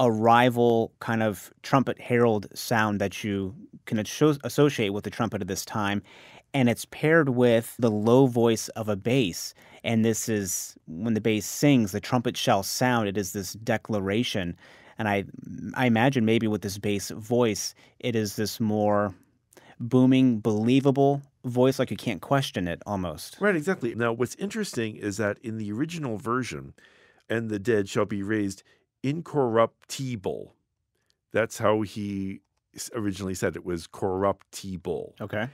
arrival kind of trumpet herald sound that you can associate with the trumpet of this time, and it's paired with the low voice of a bass. And this is when the bass sings, the trumpet shall sound. It is this declaration, and I I imagine maybe with this bass voice, it is this more booming, believable voice, like you can't question it almost. Right, exactly. Now, what's interesting is that in the original version, "and the dead shall be raised incorruptible." That's how he originally said it, was corruptible. Okay.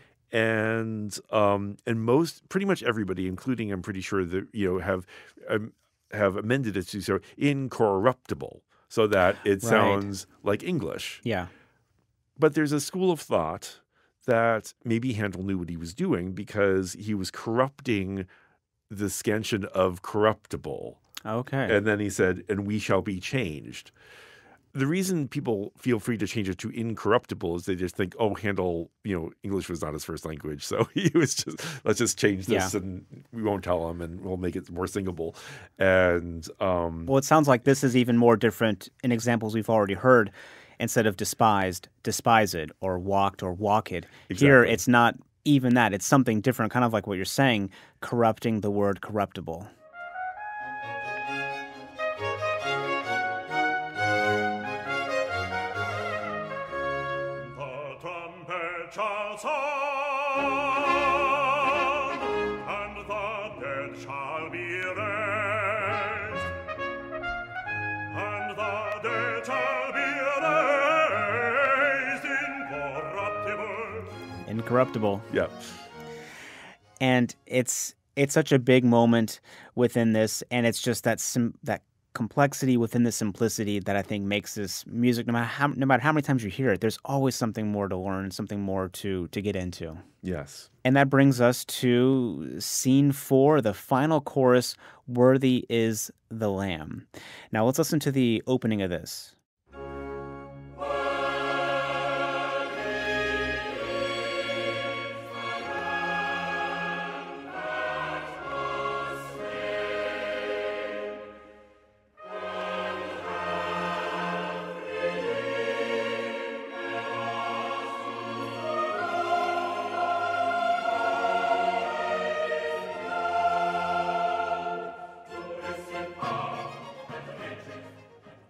And um, and most, pretty much everybody, including I'm pretty sure that you know have um, have amended it to so incorruptible, so that it Right. sounds like English. Yeah. But there's a school of thought that maybe Handel knew what he was doing because he was corrupting the scansion of corruptible. Okay. And then he said, "and we shall be changed." The reason people feel free to change it to incorruptible is they just think, oh, Handel, you know, English was not his first language. So he was just, let's just change this Yeah. and we won't tell him and we'll make it more singable. And um, Well, it sounds like this is even more different in examples we've already heard. Instead of despised, despise it, or walked or walk it. Here, Exactly. it's not even that. It's something different, kind of like what you're saying, corrupting the word corruptible. The trumpet shall sound, and the dead shall be raised, and the dead shall be raised incorruptible. Incorruptible. yeah. And it's it's such a big moment within this, and it's just that sim- that complexity within the simplicity that I think makes this music, no matter how no matter how many times you hear it, there's always something more to learn, something more to to get into. Yes. And that brings us to scene four, the final chorus, "Worthy is the Lamb." Now let's listen to the opening of this.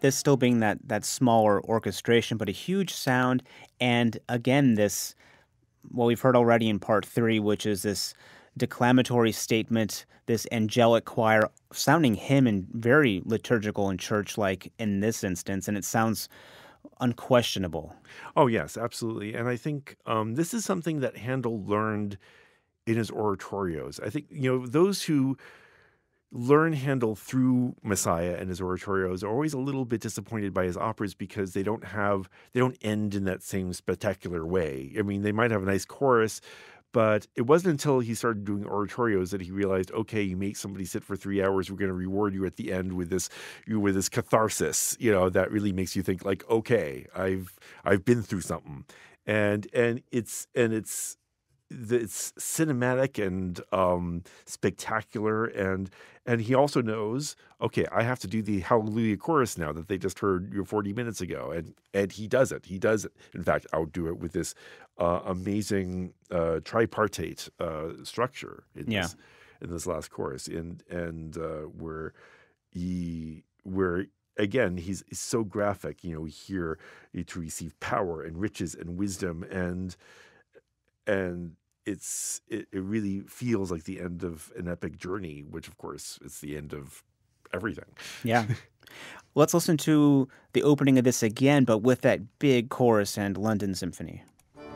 this still being that that smaller orchestration, but a huge sound, and again this what we've heard already in part three, which is this declamatory statement, this angelic choir sounding hymn and very liturgical and church-like in this instance, and it sounds unquestionable. Oh, yes, absolutely. And I think um, this is something that Handel learned in his oratorios. I think, you know, those who learn Handel through Messiah and his oratorios are always a little bit disappointed by his operas because they don't have, they don't end in that same spectacular way. I mean, they might have a nice chorus, but it wasn't until he started doing oratorios that he realized, okay, you make somebody sit for three hours, we're going to reward you at the end with this, you with this catharsis, you know, that really makes you think like, okay, I've I've been through something, and and it's and it's it's cinematic and um, spectacular, and and he also knows, okay, I have to do the Hallelujah chorus now that they just heard you know, forty minutes ago, and and he does it. He does, in fact, outdo it with this uh, amazing uh, tripartite uh, structure in Yeah. this in this last chorus, and and uh, where he where. Again, he's, he's so graphic. You know, we hear you to receive power and riches and wisdom, and and it's it, it really feels like the end of an epic journey, which of course it's the end of everything. Yeah. Let's listen to the opening of this again, but with that big chorus and London Symphony.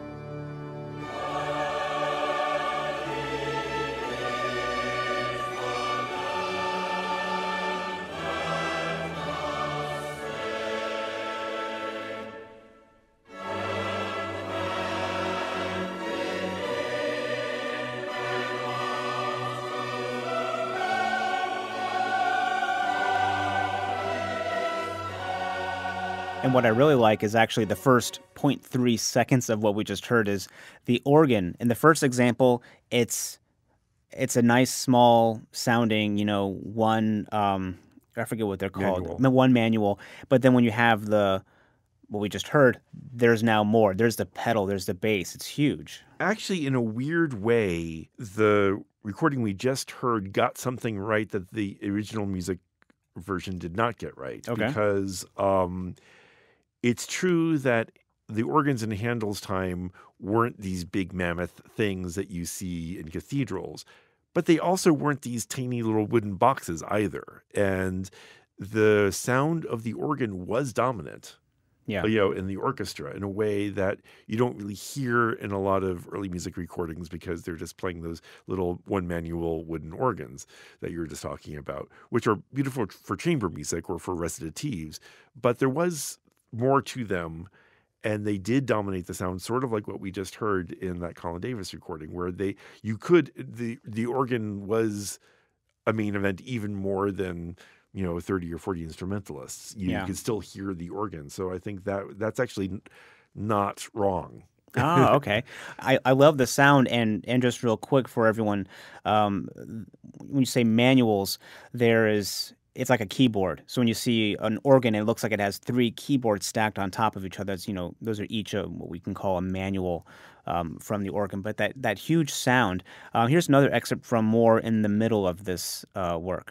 And what I really like is actually the first zero point three seconds of what we just heard is the organ. In the first example, it's it's a nice small sounding, you know, one um, I forget what they're called, Manual. one manual. But then when you have the what we just heard, there's now more. There's the pedal, there's the bass. It's huge. Actually, in a weird way, the recording we just heard got something right that the original music version did not get right. Okay. Because um, it's true that the organs in Handel's time weren't these big mammoth things that you see in cathedrals, but they also weren't these tiny little wooden boxes either. And the sound of the organ was dominant. Yeah. You know, in the orchestra in a way that you don't really hear in a lot of early music recordings because they're just playing those little one manual wooden organs that you were just talking about, which are beautiful for chamber music or for recitatives. But there was more to them, and they did dominate the sound, sort of like what we just heard in that Colin Davis recording, where they you could the the organ was a main event even more than you know, thirty or forty instrumentalists. You, Yeah. you can still hear the organ. So I think that that's actually n- not wrong. Oh, okay. I, I love the sound, and, and just real quick for everyone, um, when you say manuals, there is, it's like a keyboard. So when you see an organ, it looks like it has three keyboards stacked on top of each other. That's, you know, those are each a, what we can call a manual um, from the organ. But that, that huge sound. Uh, here's another excerpt from more in the middle of this uh, work.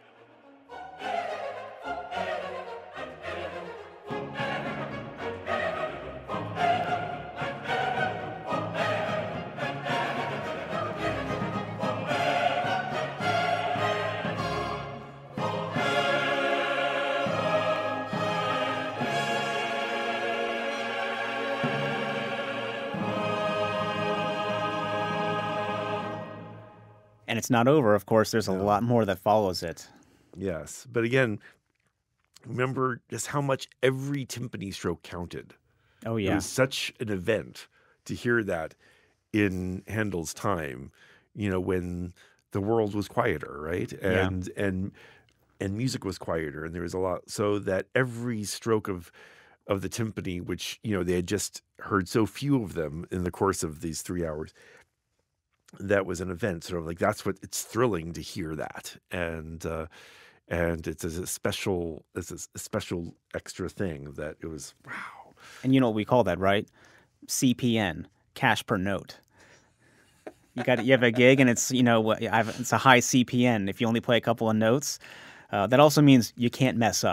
And it's not over, of course. There's a No. lot more that follows it. Yes. But again, remember just how much every timpani stroke counted. Oh, It yeah. was such an event to hear that in Handel's time, you know, when the world was quieter, right? Yeah. And and and music was quieter, and there was a lot, so that every stroke of of the timpani, which you know they had just heard so few of them in the course of these three hours, that was an event. Sort of like that's what it's thrilling to hear that, and uh, and it's a special, it's a, a special extra thing that it was wow. And you know what we call that, right? C P N, cash per note. You got you have a gig, and it's you know what- I've- it's a high C P N. If you only play a couple of notes, uh, that also means you can't mess up.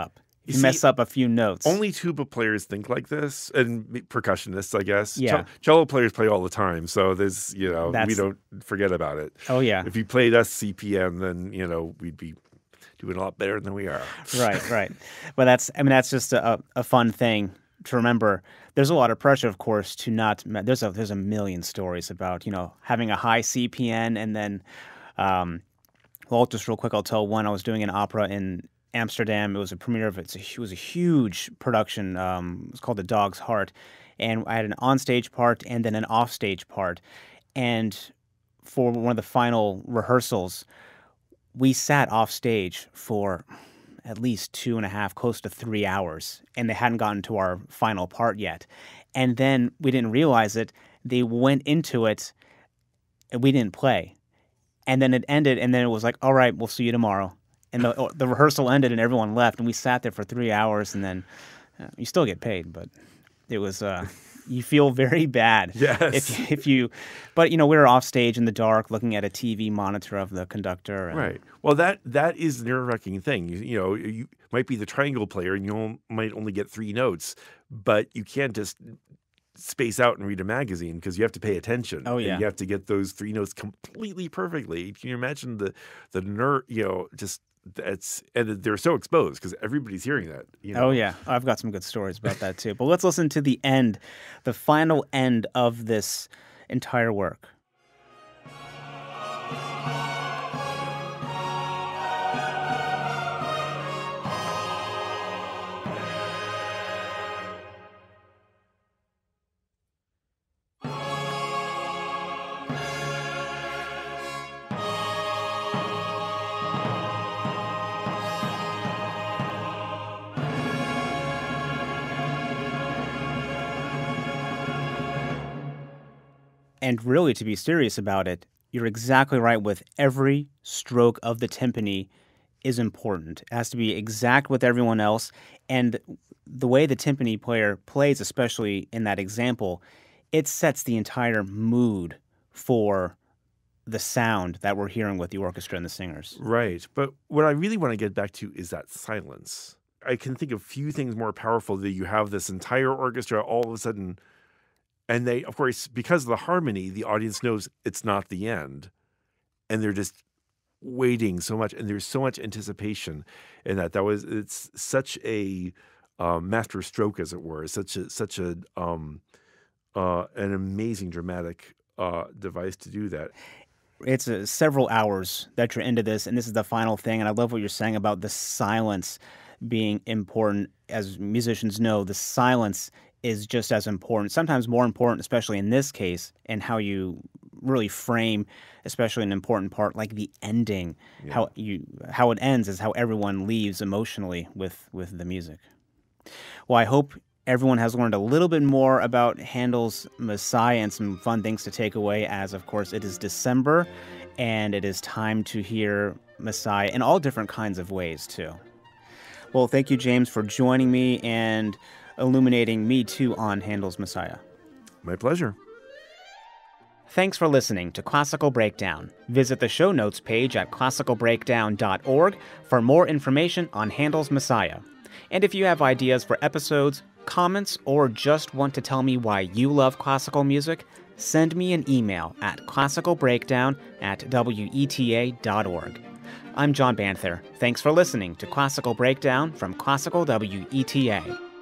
If you mess see, up a few notes. Only tuba players think like this, and percussionists, I guess. Yeah. Cel- cello players play all the time, so there's, you know, That's- we don't forget about it. Oh, yeah. If you played us C P M, then, you know, we'd be doing a lot better than we are. Right, right. But that's, I mean, that's just a, a fun thing to remember. There's a lot of pressure, of course, to not, there's a, there's a million stories about, you know, having a high C P M and then, um, well, just real quick, I'll tell one. I was doing an opera in Amsterdam. It was a premiere of it. It was a huge production. Um, it was called The Dog's Heart. And I had an onstage part and then an offstage part. And for one of the final rehearsals, we sat off stage for at least two and a half, close to three hours, and they hadn't gotten to our final part yet. And then we didn't realize it. They went into it, and we didn't play. And then it ended, and then it was like, all right, we'll see you tomorrow. And the the rehearsal ended, and everyone left, and we sat there for three hours, and then uh, you still get paid, but it was... Uh, you feel very bad. Yes. If, if you, but you know, we were off stage in the dark, looking at a T V monitor of the conductor. And, Right. Well, that that is the nerve-wracking thing. You, you know, you might be the triangle player, and you on- might only get three notes, but you can't just space out and read a magazine because you have to pay attention. Oh, yeah. And you have to get those three notes completely perfectly. Can you imagine the the nerve? You know, just that's and they're so exposed because everybody's hearing that. You know? Oh, yeah. I've got some good stories about that, too. But let's listen to the end, the final end of this entire work. And really, to be serious about it, you're exactly right with every stroke of the timpani is important. It has to be exact with everyone else. And the way the timpani player plays, especially in that example, it sets the entire mood for the sound that we're hearing with the orchestra and the singers. Right. But what I really want to get back to is that silence. I can think of few things more powerful that you have this entire orchestra all of a sudden. And they, of course, because of the harmony, the audience knows it's not the end. And they're just waiting so much. And there's so much anticipation in that. That was, it's such a um, master stroke, as it were. Such a, such a, um, uh, an amazing dramatic uh, device to do that. It's uh, several hours that you're into this. And this is the final thing. And I love what you're saying about the silence being important. As musicians know, the silence is just as important, sometimes more important, especially in this case, and how you really frame, especially an important part like the ending. Yeah. How you how it ends is how everyone leaves emotionally with, with the music. Well, I hope everyone has learned a little bit more about Handel's Messiah and some fun things to take away, as, of course, it is December, and it is time to hear Messiah in all different kinds of ways, too. Well, thank you, James, for joining me and illuminating me, too, on Handel's Messiah. My pleasure. Thanks for listening to Classical Breakdown. Visit the show notes page at classical breakdown dot org for more information on Handel's Messiah. And if you have ideas for episodes, comments, or just want to tell me why you love classical music, send me an email at classicalbreakdown at W E T A dot org. I'm John Banther. Thanks for listening to Classical Breakdown from Classical W E T A.